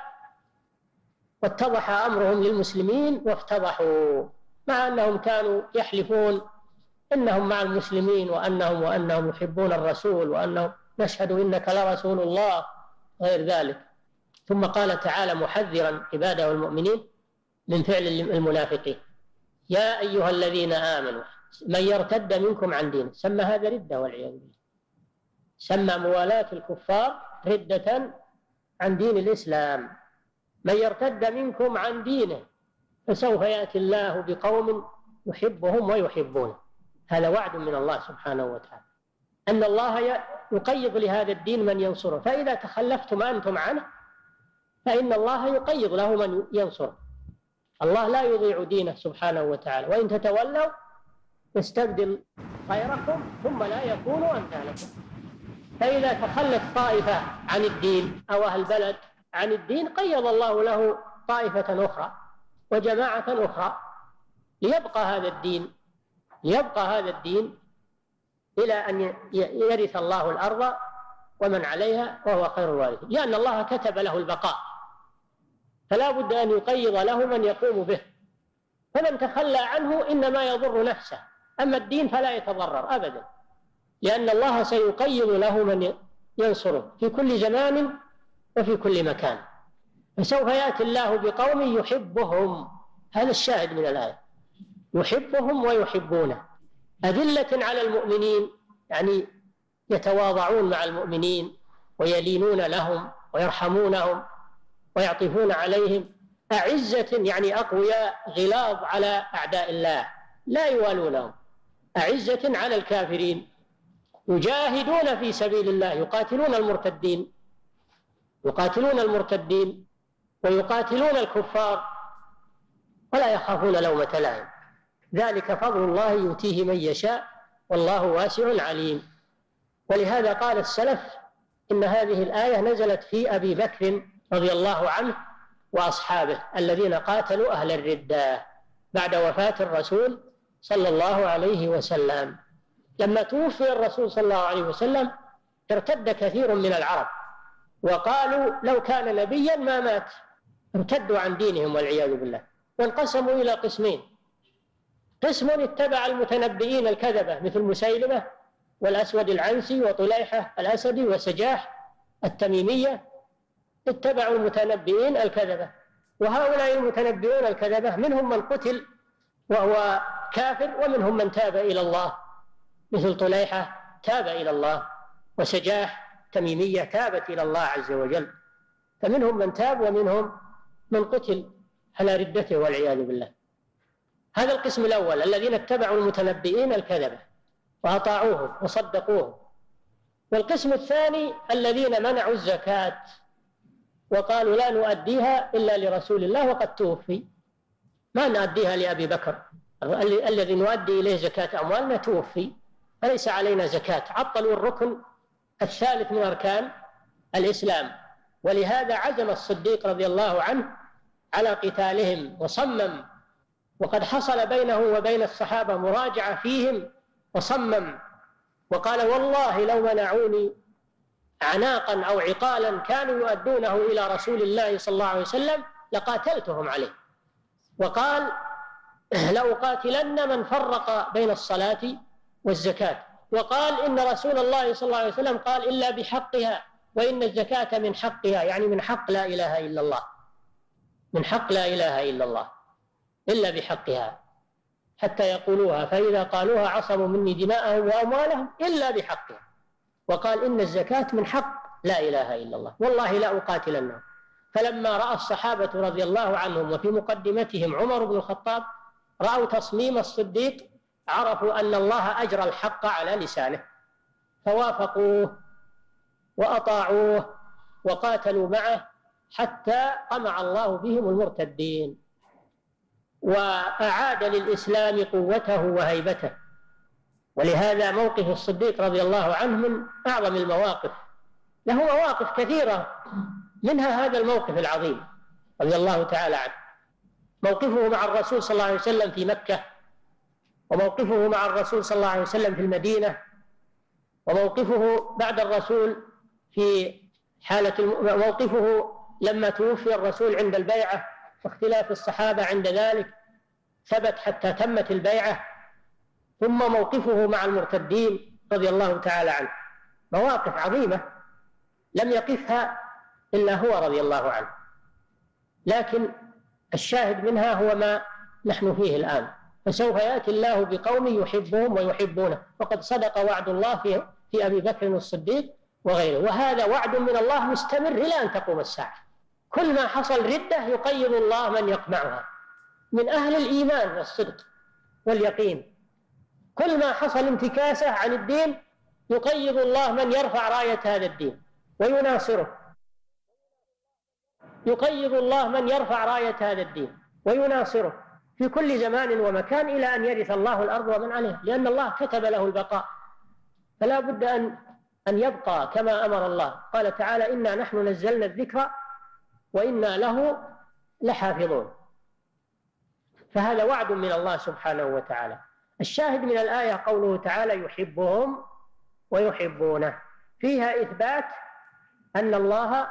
واتضح أمرهم للمسلمين وافتضحوا، مع أنهم كانوا يحلفون إنهم مع المسلمين وأنهم وأنهم يحبون الرسول وأنهم نشهد إنك لرسول الله غير ذلك. ثم قال تعالى محذرا عباده المؤمنين من فعل المنافقين: يا أيها الذين آمنوا من يرتد منكم عن دينه، سمى هذا ردة والعياذ بالله، سمى موالاة الكفار ردة عن دين الإسلام. من يرتد منكم عن دينه فسوف يأتي الله بقوم يحبهم ويحبونه. هذا وعد من الله سبحانه وتعالى أن الله يقيض لهذا الدين من ينصره، فإذا تخلفتم أنتم عنه فإن الله يقيض له من ينصره. الله لا يضيع دينه سبحانه وتعالى، وإن تتولوا يستبدل غيركم ثم لا يكونوا أمثالكم. فإذا تخلت طائفة عن الدين أو أهل بلد عن الدين قيض الله له طائفة أخرى وجماعة أخرى ليبقى هذا الدين ليبقى هذا الدين إلى أن يرث الله الأرض ومن عليها وهو خير الوارثين، لأن الله كتب له البقاء، فلا بد أن يقيض له من يقوم به. فمن تخلى عنه إنما يضر نفسه، أما الدين فلا يتضرر أبدا، لأن الله سيقيض له من ينصره في كل زمان وفي كل مكان. فسوف يأتي الله بقوم يحبهم، هذا الشاهد من الآية، يحبهم ويحبونه، أذلة على المؤمنين، يعني يتواضعون مع المؤمنين ويلينون لهم ويرحمونهم ويعطفون عليهم، أعزة يعني أقوياء غلاظ على أعداء الله لا يوالونهم، أعزة على الكافرين، يجاهدون في سبيل الله، يقاتلون المرتدين يقاتلون المرتدين ويقاتلون الكفار ولا يخافون لومة لائم. ذلك فضل الله يؤتيه من يشاء والله واسع عليم. ولهذا قال السلف إن هذه الآية نزلت في أبي بكر رضي الله عنه وأصحابه الذين قاتلوا أهل الردة بعد وفاة الرسول صلى الله عليه وسلم. لما توفي الرسول صلى الله عليه وسلم ارتد كثير من العرب وقالوا لو كان نبيا ما مات، ارتدوا عن دينهم والعياذ بالله، وانقسموا إلى قسمين: قسم اتبع المتنبئين الكذبة مثل مسيلمة والأسود العنسي وطليحة الأسدي وسجاح التميمية، اتبعوا المتنبئين الكذبة وهؤلاء المتنبئون الكذبة منهم من قتل وهو كافر، ومنهم من تاب إلى الله، مثل طليحة تاب إلى الله، وسجاح تميمية تابت إلى الله عز وجل. فمنهم من تاب ومنهم من قتل على ردته والعياذ بالله. هذا القسم الأول الذين اتبعوا المتنبئين الكذبة وأطاعوهم وصدقوهم. والقسم الثاني الذين منعوا الزكاة وقالوا لا نؤديها إلا لرسول الله وقد توفي، ما نؤديها لأبي بكر الذي نؤدي إليه زكاة أموالنا توفي، فليس علينا زكاة. عطلوا الركن الثالث من أركان الإسلام، ولهذا عزم الصديق رضي الله عنه على قتالهم وصمم، وقد حصل بينه وبين الصحابة مراجعة فيهم، وصمم وقال والله لو منعوني أعناقا أو عقالا كانوا يؤدونه إلى رسول الله صلى الله عليه وسلم لقاتلتهم عليه. وقال لأقاتلن من فرق بين الصلاة والزكاة. وقال إن رسول الله صلى الله عليه وسلم قال إلا بحقها، وإن الزكاة من حقها، يعني من حق لا إله إلا الله، من حق لا إله إلا الله إلا بحقها حتى يقولوها، فإذا قالوها عصموا مني دماءهم وأموالهم إلا بحقها. وقال إن الزكاة من حق لا إله إلا الله، والله لا أقاتلنهم. فلما رأى الصحابة رضي الله عنهم وفي مقدمتهم عمر بن الخطاب رأوا تصميم الصديق، عرفوا أن الله أجرى الحق على لسانه، فوافقوه وأطاعوه وقاتلوا معه حتى قمع الله بهم المرتدين وأعاد للإسلام قوته وهيبته. ولهذا موقف الصديق رضي الله عنه من أعظم المواقف، له مواقف كثيرة، منها هذا الموقف العظيم رضي الله تعالى عنه، موقفه مع الرسول صلى الله عليه وسلم في مكة، وموقفه مع الرسول صلى الله عليه وسلم في المدينة، وموقفه بعد الرسول في حالة الم... موقفه لما توفي الرسول عند البيعة، واختلاف الصحابة عند ذلك ثبت حتى تمت البيعة، ثم موقفه مع المرتدين رضي الله تعالى عنه. مواقف عظيمة لم يقفها إلا هو رضي الله عنه، لكن الشاهد منها هو ما نحن فيه الآن. فسوف يأتي الله بقوم يحبهم ويحبونه، وقد صدق وعد الله في, في أبي بكر الصديق وغيره، وهذا وعد من الله مستمر إلى أن تقوم الساعة. كل ما حصل ردة يقيض الله من يقمعها من أهل الإيمان والصدق واليقين. كل ما حصل انتكاسة عن الدين يقيض الله من يرفع راية هذا الدين ويناصره، يقيض الله من يرفع راية هذا الدين ويناصره في كل زمان ومكان إلى أن يرث الله الأرض ومن عليها، لأن الله كتب له البقاء، فلا بد أن أن يبقى كما أمر الله. قال تعالى إنا نحن نزلنا الذكر وإنا له لحافظون. فهذا وعد من الله سبحانه وتعالى. الشاهد من الآية قوله تعالى يحبهم ويحبونه، فيها إثبات أن الله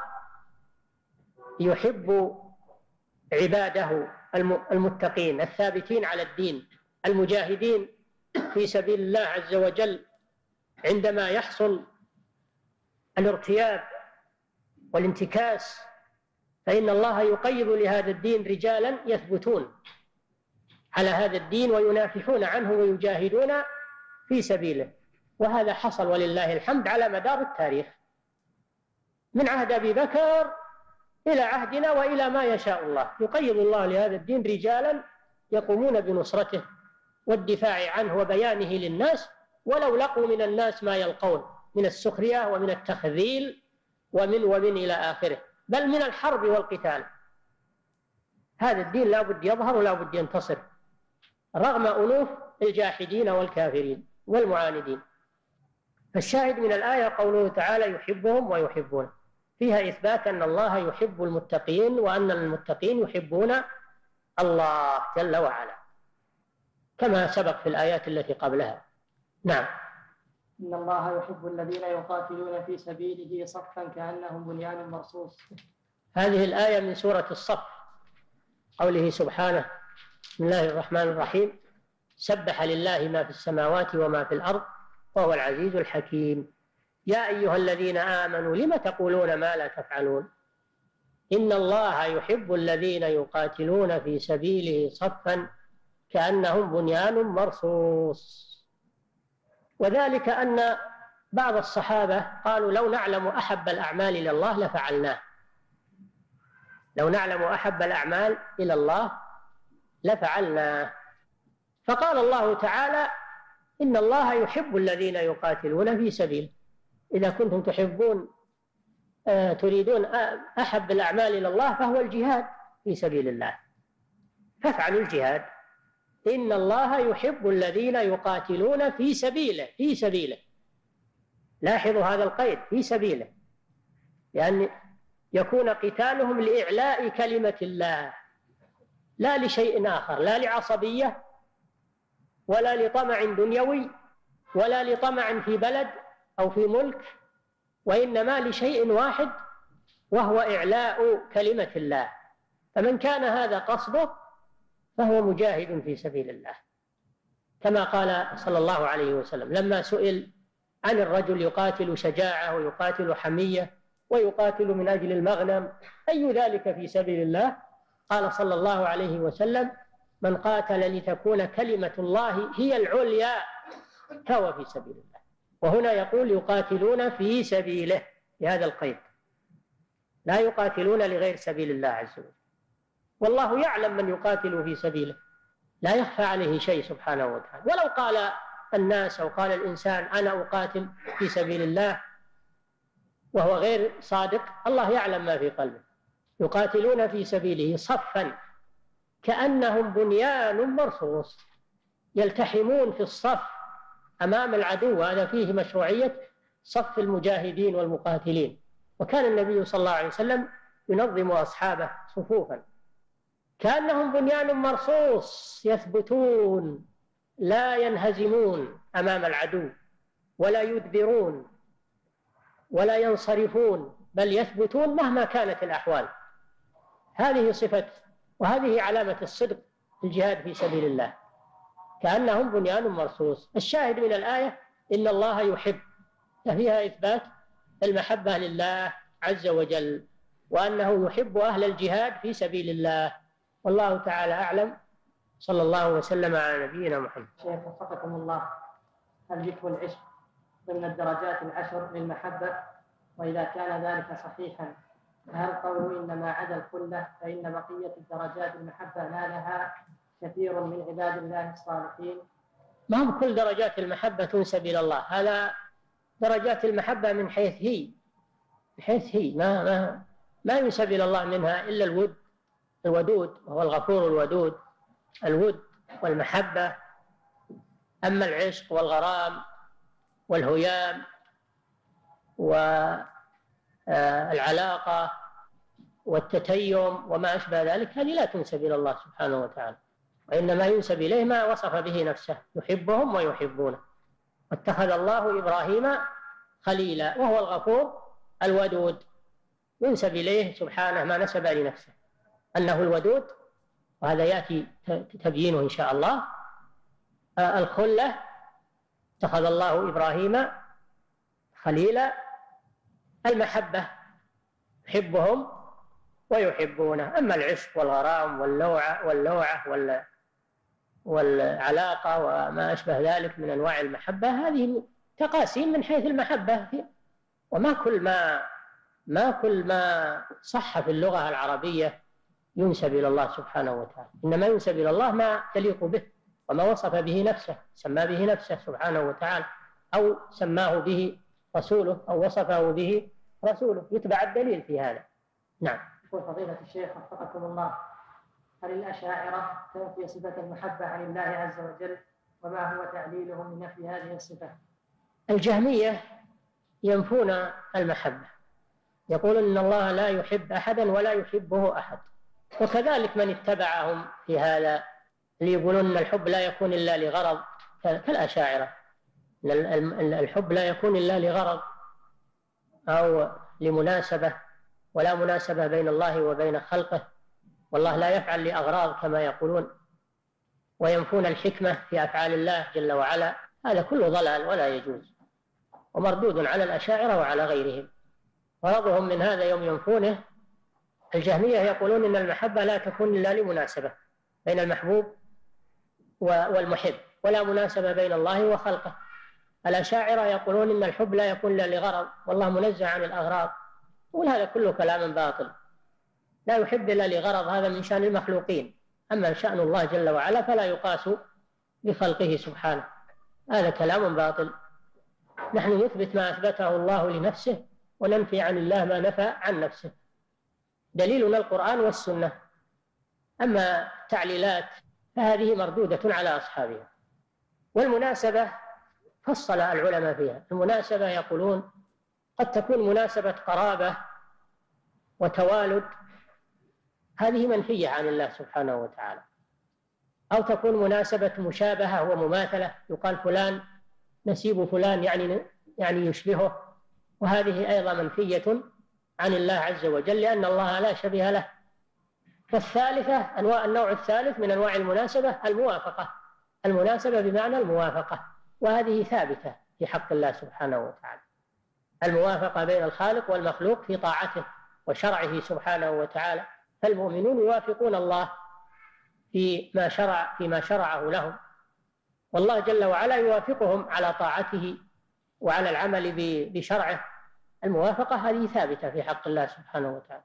يحب عباده المتقين الثابتين على الدين المجاهدين في سبيل الله عز وجل. عندما يحصل الارتياب والانتكاس فإن الله يقيض لهذا الدين رجالا يثبتون على هذا الدين وينافحون عنه ويجاهدون في سبيله. وهذا حصل ولله الحمد على مدار التاريخ من عهد أبي بكر إلى عهدنا وإلى ما يشاء الله. يقيض الله لهذا الدين رجالا يقومون بنصرته والدفاع عنه وبيانه للناس، ولو لقوا من الناس ما يلقون من السخرية ومن التخذيل ومن ومن إلى آخره، بل من الحرب والقتال. هذا الدين لا بد يظهر ولا بد ينتصر رغم أنوف الجاحدين والكافرين والمعاندين. فالشاهد من الآية قوله تعالى يحبهم ويحبونه، فيها إثبات أن الله يحب المتقين وأن المتقين يحبون الله جل وعلا كما سبق في الآيات التي قبلها. نعم. إن الله يحب الذين يقاتلون في سبيله صفا كأنهم بنيان مرصوص. هذه الآية من سورة الصف، قوله سبحانه بسم الله الرحمن الرحيم سبح لله ما في السماوات وما في الأرض وهو العزيز الحكيم. يا أيها الذين آمنوا لم تقولون ما لا تفعلون إن الله يحب الذين يقاتلون في سبيله صفا كأنهم بنيان مرصوص. وذلك أن بعض الصحابة قالوا لو نعلم أحب الأعمال إلى الله لفعلناه، لو نعلم أحب الأعمال إلى الله لفعلناه. فقال الله تعالى إن الله يحب الذين يقاتلون في سبيله. إذا كنتم تحبون آه تريدون أحب الأعمال إلى الله فهو الجهاد في سبيل الله، فافعلوا الجهاد. إن الله يحب الذين يقاتلون في سبيله، في سبيله، لاحظوا هذا القيد، في سبيله، لأن يكون قتالهم لإعلاء كلمة الله لا لشيء آخر، لا لعصبية ولا لطمع دنيوي ولا لطمع في بلد أو في ملك، وإنما لشيء واحد وهو إعلاء كلمة الله. فمن كان هذا قصده فهو مجاهد في سبيل الله، كما قال صلى الله عليه وسلم لما سئل عن الرجل يقاتل شجاعة ويقاتل حمية ويقاتل من أجل المغنم أي ذلك في سبيل الله؟ قال صلى الله عليه وسلم من قاتل لتكون كلمة الله هي العليا فهو في سبيل الله. وهنا يقول يقاتلون في سبيله بهذا القيد، لا يقاتلون لغير سبيل الله عز وجل. والله يعلم من يقاتل في سبيله، لا يخفى عليه شيء سبحانه وتعالى. ولو قال الناس أو قال الإنسان أنا أقاتل في سبيل الله وهو غير صادق، الله يعلم ما في قلبه. يقاتلون في سبيله صفا كأنهم بنيان مرصوص، يلتحمون في الصف أمام العدو. هذا فيه مشروعية صف المجاهدين والمقاتلين. وكان النبي صلى الله عليه وسلم ينظم أصحابه صفوفا كأنهم بنيان مرصوص، يثبتون لا ينهزمون أمام العدو ولا يدبرون ولا ينصرفون، بل يثبتون مهما كانت الأحوال. هذه صفة وهذه علامة الصدق في الجهاد في سبيل الله، كأنهم بنيان مرصوص. الشاهد من الآية إن الله يحب، فيها إثبات المحبة لله عز وجل، وأنه يحب أهل الجهاد في سبيل الله. والله تعالى أعلم. صلى الله وسلم على نبينا محمد. شيخ وفقكم الله، هل ذكر العشق ضمن الدرجات العشر للمحبة؟ وإذا كان ذلك صحيحا فهل قوله إنما عدا الخلة فإن بقية الدرجات المحبة نالها كثير من عباد الله الصالحين؟ ما هم كل درجات المحبة تنسب إلى الله، هذا درجات المحبة من حيث هي، من حيث هي ما ما ما ينسب إلى الله منها إلا الود الودود، وهو الغفور الودود، الود والمحبة. أما العشق والغرام والهيام والعلاقة والتتيم وما أشبه ذلك هذه لا تنسب إلى الله سبحانه وتعالى، وإنما ينسب إليه ما وصف به نفسه، يحبهم ويحبونه. واتخذ الله إبراهيم خليلا وهو الغفور الودود، ينسب إليه سبحانه ما نسب لنفسه أنه الودود، وهذا يأتي تبيينه إن شاء الله. الخلة اتخذ الله إبراهيم خليلا، المحبة يحبهم ويحبونه. أما العشق والغرام واللوعة واللوعة والعلاقة وما أشبه ذلك من أنواع المحبة هذه تقاسيم من حيث المحبة، وما كل ما ما كل ما صح في اللغة العربية ينسب إلى الله سبحانه وتعالى، إنما ينسب إلى الله ما تليق به وما وصف به نفسه، سمى به نفسه سبحانه وتعالى، أو سماه به رسوله أو وصفه به رسوله، يتبع الدليل في هذا. نعم. يقول فضيلة الشيخ وفقكم الله، هل الأشاعرة تنفي صفة المحبة عن الله عز وجل؟ وما هو تعليلهم من نفي هذه الصفة؟ الجهمية ينفون المحبة، يقولون إن الله لا يحب أحدا ولا يحبه أحد، وكذلك من اتبعهم في هذا اللي يقولون أن الحب لا يكون إلا لغرض كالأشاعرة، الحب لا يكون إلا لغرض أو لمناسبة، ولا مناسبة بين الله وبين خلقه، والله لا يفعل لأغراض كما يقولون، وينفون الحكمة في أفعال الله جل وعلا. هذا كله ضلال ولا يجوز، ومردود على الأشاعرة وعلى غيرهم. غرضهم من هذا يوم ينفونه الجهمية يقولون إن المحبة لا تكون إلا لمناسبة بين المحبوب والمحب، ولا مناسبة بين الله وخلقه. الأشاعرة يقولون إن الحب لا يكون إلا لغرض، والله منزه عن الأغراض، وهذا كله كلام باطل. لا يحب إلا لغرض، هذا من شأن المخلوقين، أما شأن الله جل وعلا فلا يقاس بخلقه سبحانه، هذا كلام باطل. نحن نثبت ما أثبته الله لنفسه وننفي عن الله ما نفى عن نفسه، دليلنا القرآن والسنة. أما تعليلات فهذه مردودة على أصحابها. والمناسبة فصل العلماء فيها. المناسبة يقولون قد تكون مناسبة قرابة وتوالد، هذه منفية عن الله سبحانه وتعالى، أو تكون مناسبة مشابهة ومماثلة، يقال فلان نسيب فلان يعني يعني يشبهه، وهذه أيضا منفية عن الله عز وجل، لأن الله لا شبيه له. والثالثة أنواع النوع الثالث من أنواع المناسبة الموافقة، المناسبة بمعنى الموافقة، وهذه ثابتة في حق الله سبحانه وتعالى، الموافقة بين الخالق والمخلوق في طاعته وشرعه سبحانه وتعالى. فالمؤمنون يوافقون الله فيما شرع فيما شرعه لهم، والله جل وعلا يوافقهم على طاعته وعلى العمل بشرعه. الموافقة هذه ثابتة في حق الله سبحانه وتعالى،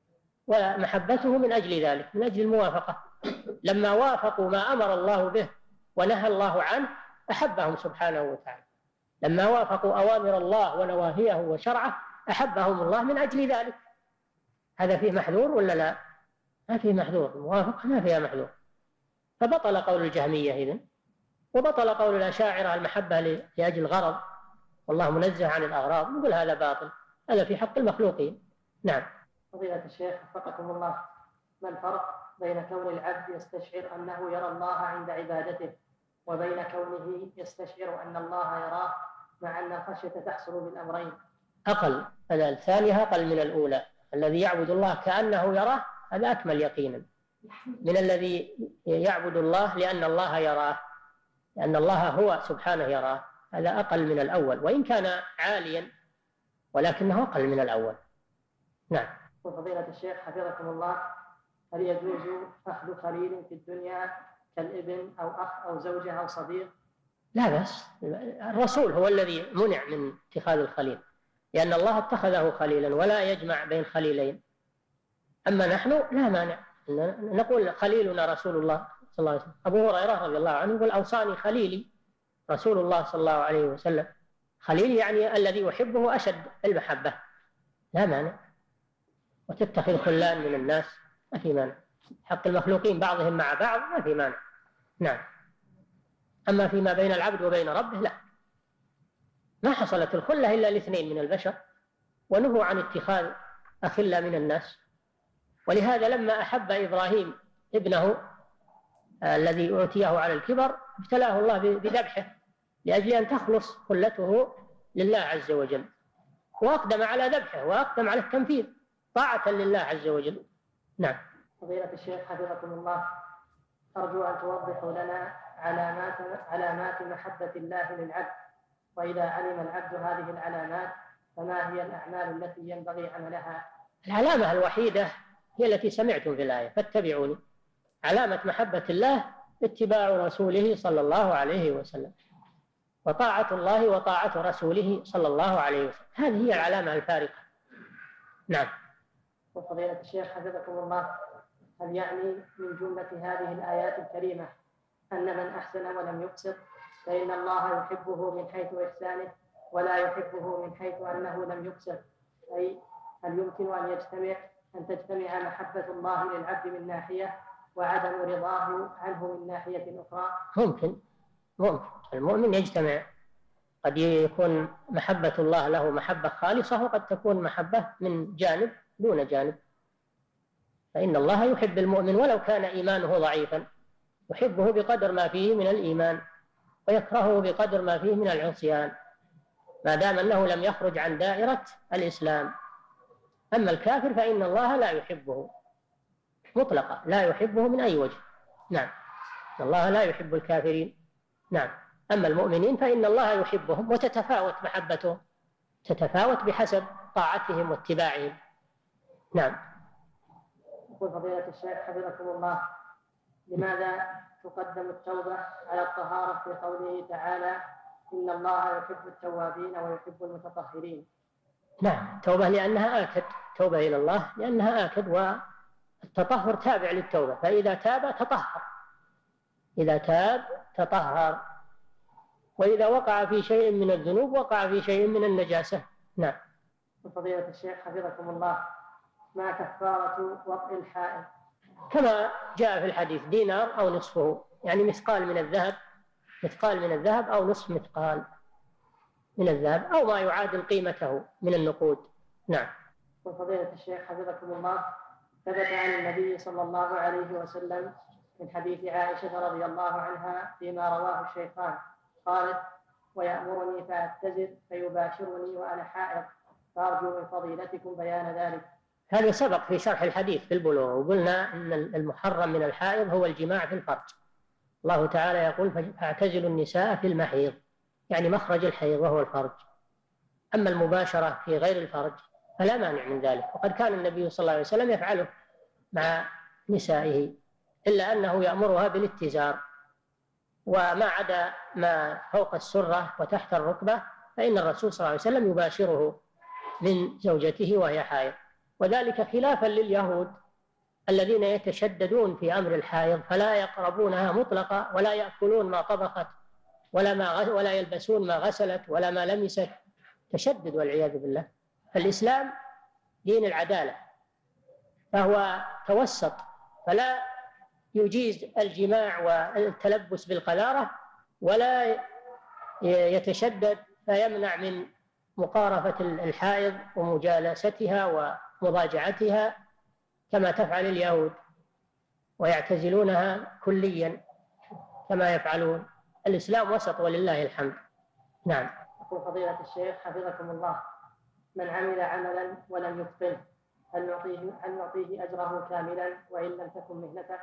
ومحبته من أجل ذلك، من أجل الموافقة. لما وافقوا ما أمر الله به ونهى الله عنه أحبهم سبحانه وتعالى، لما وافقوا أوامر الله ونواهيه وشرعه أحبهم الله من أجل ذلك. هذا فيه محذور ولا لا؟ ما فيه محذور، الموافقة ما فيها محذور. فبطل قول الجهمية إذن، وبطل قول الأشاعرة المحبة لأجل غرض، والله منزه عن الأغراض، نقول هذا باطل، هذا في حق المخلوقين. نعم. فضيلة الشيخ وفقكم الله، ما الفرق بين كون العبد يستشعر أنه يرى الله عند عبادته، وبين كونه يستشعر أن الله يراه، مع أن الخشية تحصل بالأمرين؟ أقل، هذا الثانية أقل من الأولى. الذي يعبد الله كأنه يراه هذا أكمل يقينا من الذي يعبد الله لأن الله يراه، لأن الله هو سبحانه يراه، هذا أقل من الأول، وإن كان عاليا ولكنه أقل من الأول. نعم. وفضيلة الشيخ حفظكم الله، هل يجوز أخذ خليل في الدنيا كالابن أو أخ أو زوجة أو صديق؟ لا بأس، الرسول هو الذي منع من اتخاذ الخليل، لأن الله اتخذه خليلا ولا يجمع بين خليلين. أما نحن لا مانع نقول خليلنا رسول الله صلى الله عليه وسلم. أبو هريرة رضي الله عنه يقول أوصاني خليلي رسول الله صلى الله عليه وسلم. خليل يعني الذي يحبه أشد المحبة، لا مانع. وتتخذ خلان من الناس ما في مانع، حق المخلوقين بعضهم مع بعض ما في مانع. نعم. أما فيما بين العبد وبين ربه لا، ما حصلت الخلة إلا لاثنين من البشر، ونهوا عن اتخاذ أخلة من الناس. ولهذا لما أحب إبراهيم ابنه الذي أوتيه على الكبر ابتلاه الله بذبحه لأجل أن تخلص خلته لله عز وجل، وأقدم على ذبحه وأقدم على التنفيذ طاعة لله عز وجل. نعم. فضيلة الشيخ حفظكم الله، أرجو أن توضحوا لنا علامات علامات محبة الله للعبد، وإذا علم العبد هذه العلامات فما هي الأعمال التي ينبغي عملها؟ العلامة الوحيدة هي التي سمعتم في الآية، فاتبعوني. علامة محبة الله اتباع رسوله صلى الله عليه وسلم، وطاعة الله وطاعة رسوله صلى الله عليه وسلم، هذه هي العلامة الفارقة. نعم. وفضيلة الشيخ حفظكم الله، هل يعني من جملة هذه الآيات الكريمة أن من أحسن ولم يقصد فإن الله يحبه من حيث إحسانه ولا يحبه من حيث أنه لم يقصد؟ أي هل يمكن أن يجتمع أن تجتمع محبة الله للعبد من ناحية وعدم رضاه عنه من ناحية أخرى؟ ممكن ممكن المؤمن يجتمع، قد يكون محبة الله له محبة خالصة، وقد تكون محبة من جانب دون جانب. فإن الله يحب المؤمن ولو كان إيمانه ضعيفا، يحبه بقدر ما فيه من الإيمان ويكرهه بقدر ما فيه من العصيان، ما دام أنه لم يخرج عن دائرة الإسلام. أما الكافر فإن الله لا يحبه مطلقا، لا يحبه من أي وجه. نعم. الله لا يحب الكافرين. نعم. أما المؤمنين فإن الله يحبهم، وتتفاوت محبتهم، تتفاوت بحسب طاعتهم واتباعهم. نعم. يقول فضيلة الشيخ حفظكم الله: لماذا تقدم التوبة على الطهارة في قوله تعالى: إن الله يحب التوابين ويحب المتطهرين؟ نعم، التوبة لأنها آكد، توبة إلى الله لأنها آكد، والتطهر تابع للتوبة، فإذا تاب تطهر، إذا تاب تطهر، وإذا وقع في شيء من الذنوب وقع في شيء من النجاسة. نعم. فضيلة الشيخ حفظكم الله: ما كفارة وطء الحائض؟ كما جاء في الحديث: دينار أو نصفه، يعني مثقال من الذهب، مثقال من الذهب أو نصف مثقال من الذهب، أو ما يعادل قيمته من النقود. نعم. وفضيلة الشيخ حفظكم الله: ثبت عن النبي صلى الله عليه وسلم من حديث عائشة رضي الله عنها فيما رواه الشيخان قالت: ويأمرني فأعتذر فيباشرني وأنا حائض، فأرجو من فضيلتكم بيان ذلك. هذا سبق في شرح الحديث في البلوغ، وقلنا أن المحرم من الحائض هو الجماع في الفرج. الله تعالى يقول: فاعتزلوا النساء في المحيض، يعني مخرج الحيض وهو الفرج. أما المباشرة في غير الفرج فلا مانع من ذلك، وقد كان النبي صلى الله عليه وسلم يفعله مع نسائه، إلا أنه يأمرها بالاتزار، وما عدا ما فوق السرة وتحت الركبة فإن الرسول صلى الله عليه وسلم يباشره من زوجته وهي حائض، وذلك خلافا لليهود الذين يتشددون في أمر الحائض، فلا يقربونها مطلقا، ولا يأكلون ما طبخت، ولا ما ولا يلبسون ما غسلت، ولا ما لمست، تشدد والعياذ بالله. فالإسلام دين العدالة، فهو توسط، فلا يجيز الجماع والتلبس بالقذارة، ولا يتشدد فيمنع من مقارفة الحائض ومجالستها ومضاجعتها كما تفعل اليهود، ويعتزلونها كليا كما يفعلون. الإسلام وسط ولله الحمد. نعم. يقول فضيلة الشيخ حفظكم الله: من عمل عملا ولم يتقنه هل نعطيه هل نعطيه أجره كاملا وإن لم تكن مهنته؟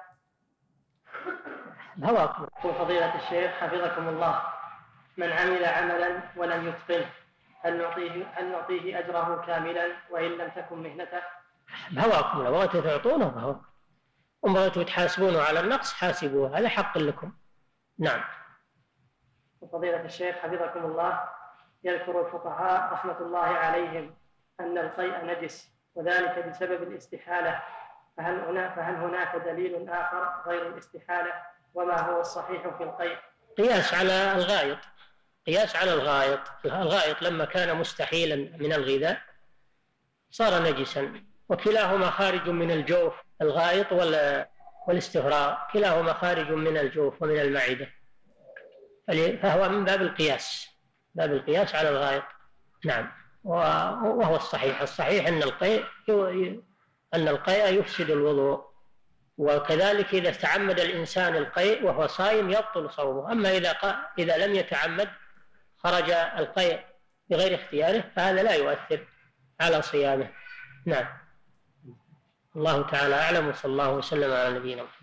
هواكم. يقول فضيلة الشيخ حفظكم الله: من عمل عملا ولم يتقنه هل نعطيه هل نعطيه أجره كاملا وإن لم تكن مهنته؟ هواكم، لو بغيتوا تعطونه فهو، وإن بغيتوا تحاسبونه على النقص حاسبوه، هذا حق لكم. نعم. فضيلة الشيخ حفظكم الله: يذكر الفقهاء رحمة الله عليهم أن القيء نجس وذلك بسبب الاستحالة، فهل هناك فهل هناك دليل آخر غير الاستحالة؟ وما هو الصحيح في القيء؟ قياس على الغائط، قياس على الغائط. الغائط لما كان مستحيلا من الغذاء صار نجسا، وكلاهما خارج من الجوف، الغائط والاستفراغ كلاهما خارج من الجوف ومن المعدة، فهو من باب القياس، باب القياس على الغائط. نعم. وهو الصحيح، الصحيح أن القيء أن القيء يفسد الوضوء، وكذلك إذا تعمد الإنسان القيء وهو صائم يبطل صومه. أما إذا إذا لم يتعمد خرج القيء بغير اختياره فهذا لا يؤثر على صيامه. نعم. الله تعالى أعلم، وصلى الله وسلم على نبينا محمد.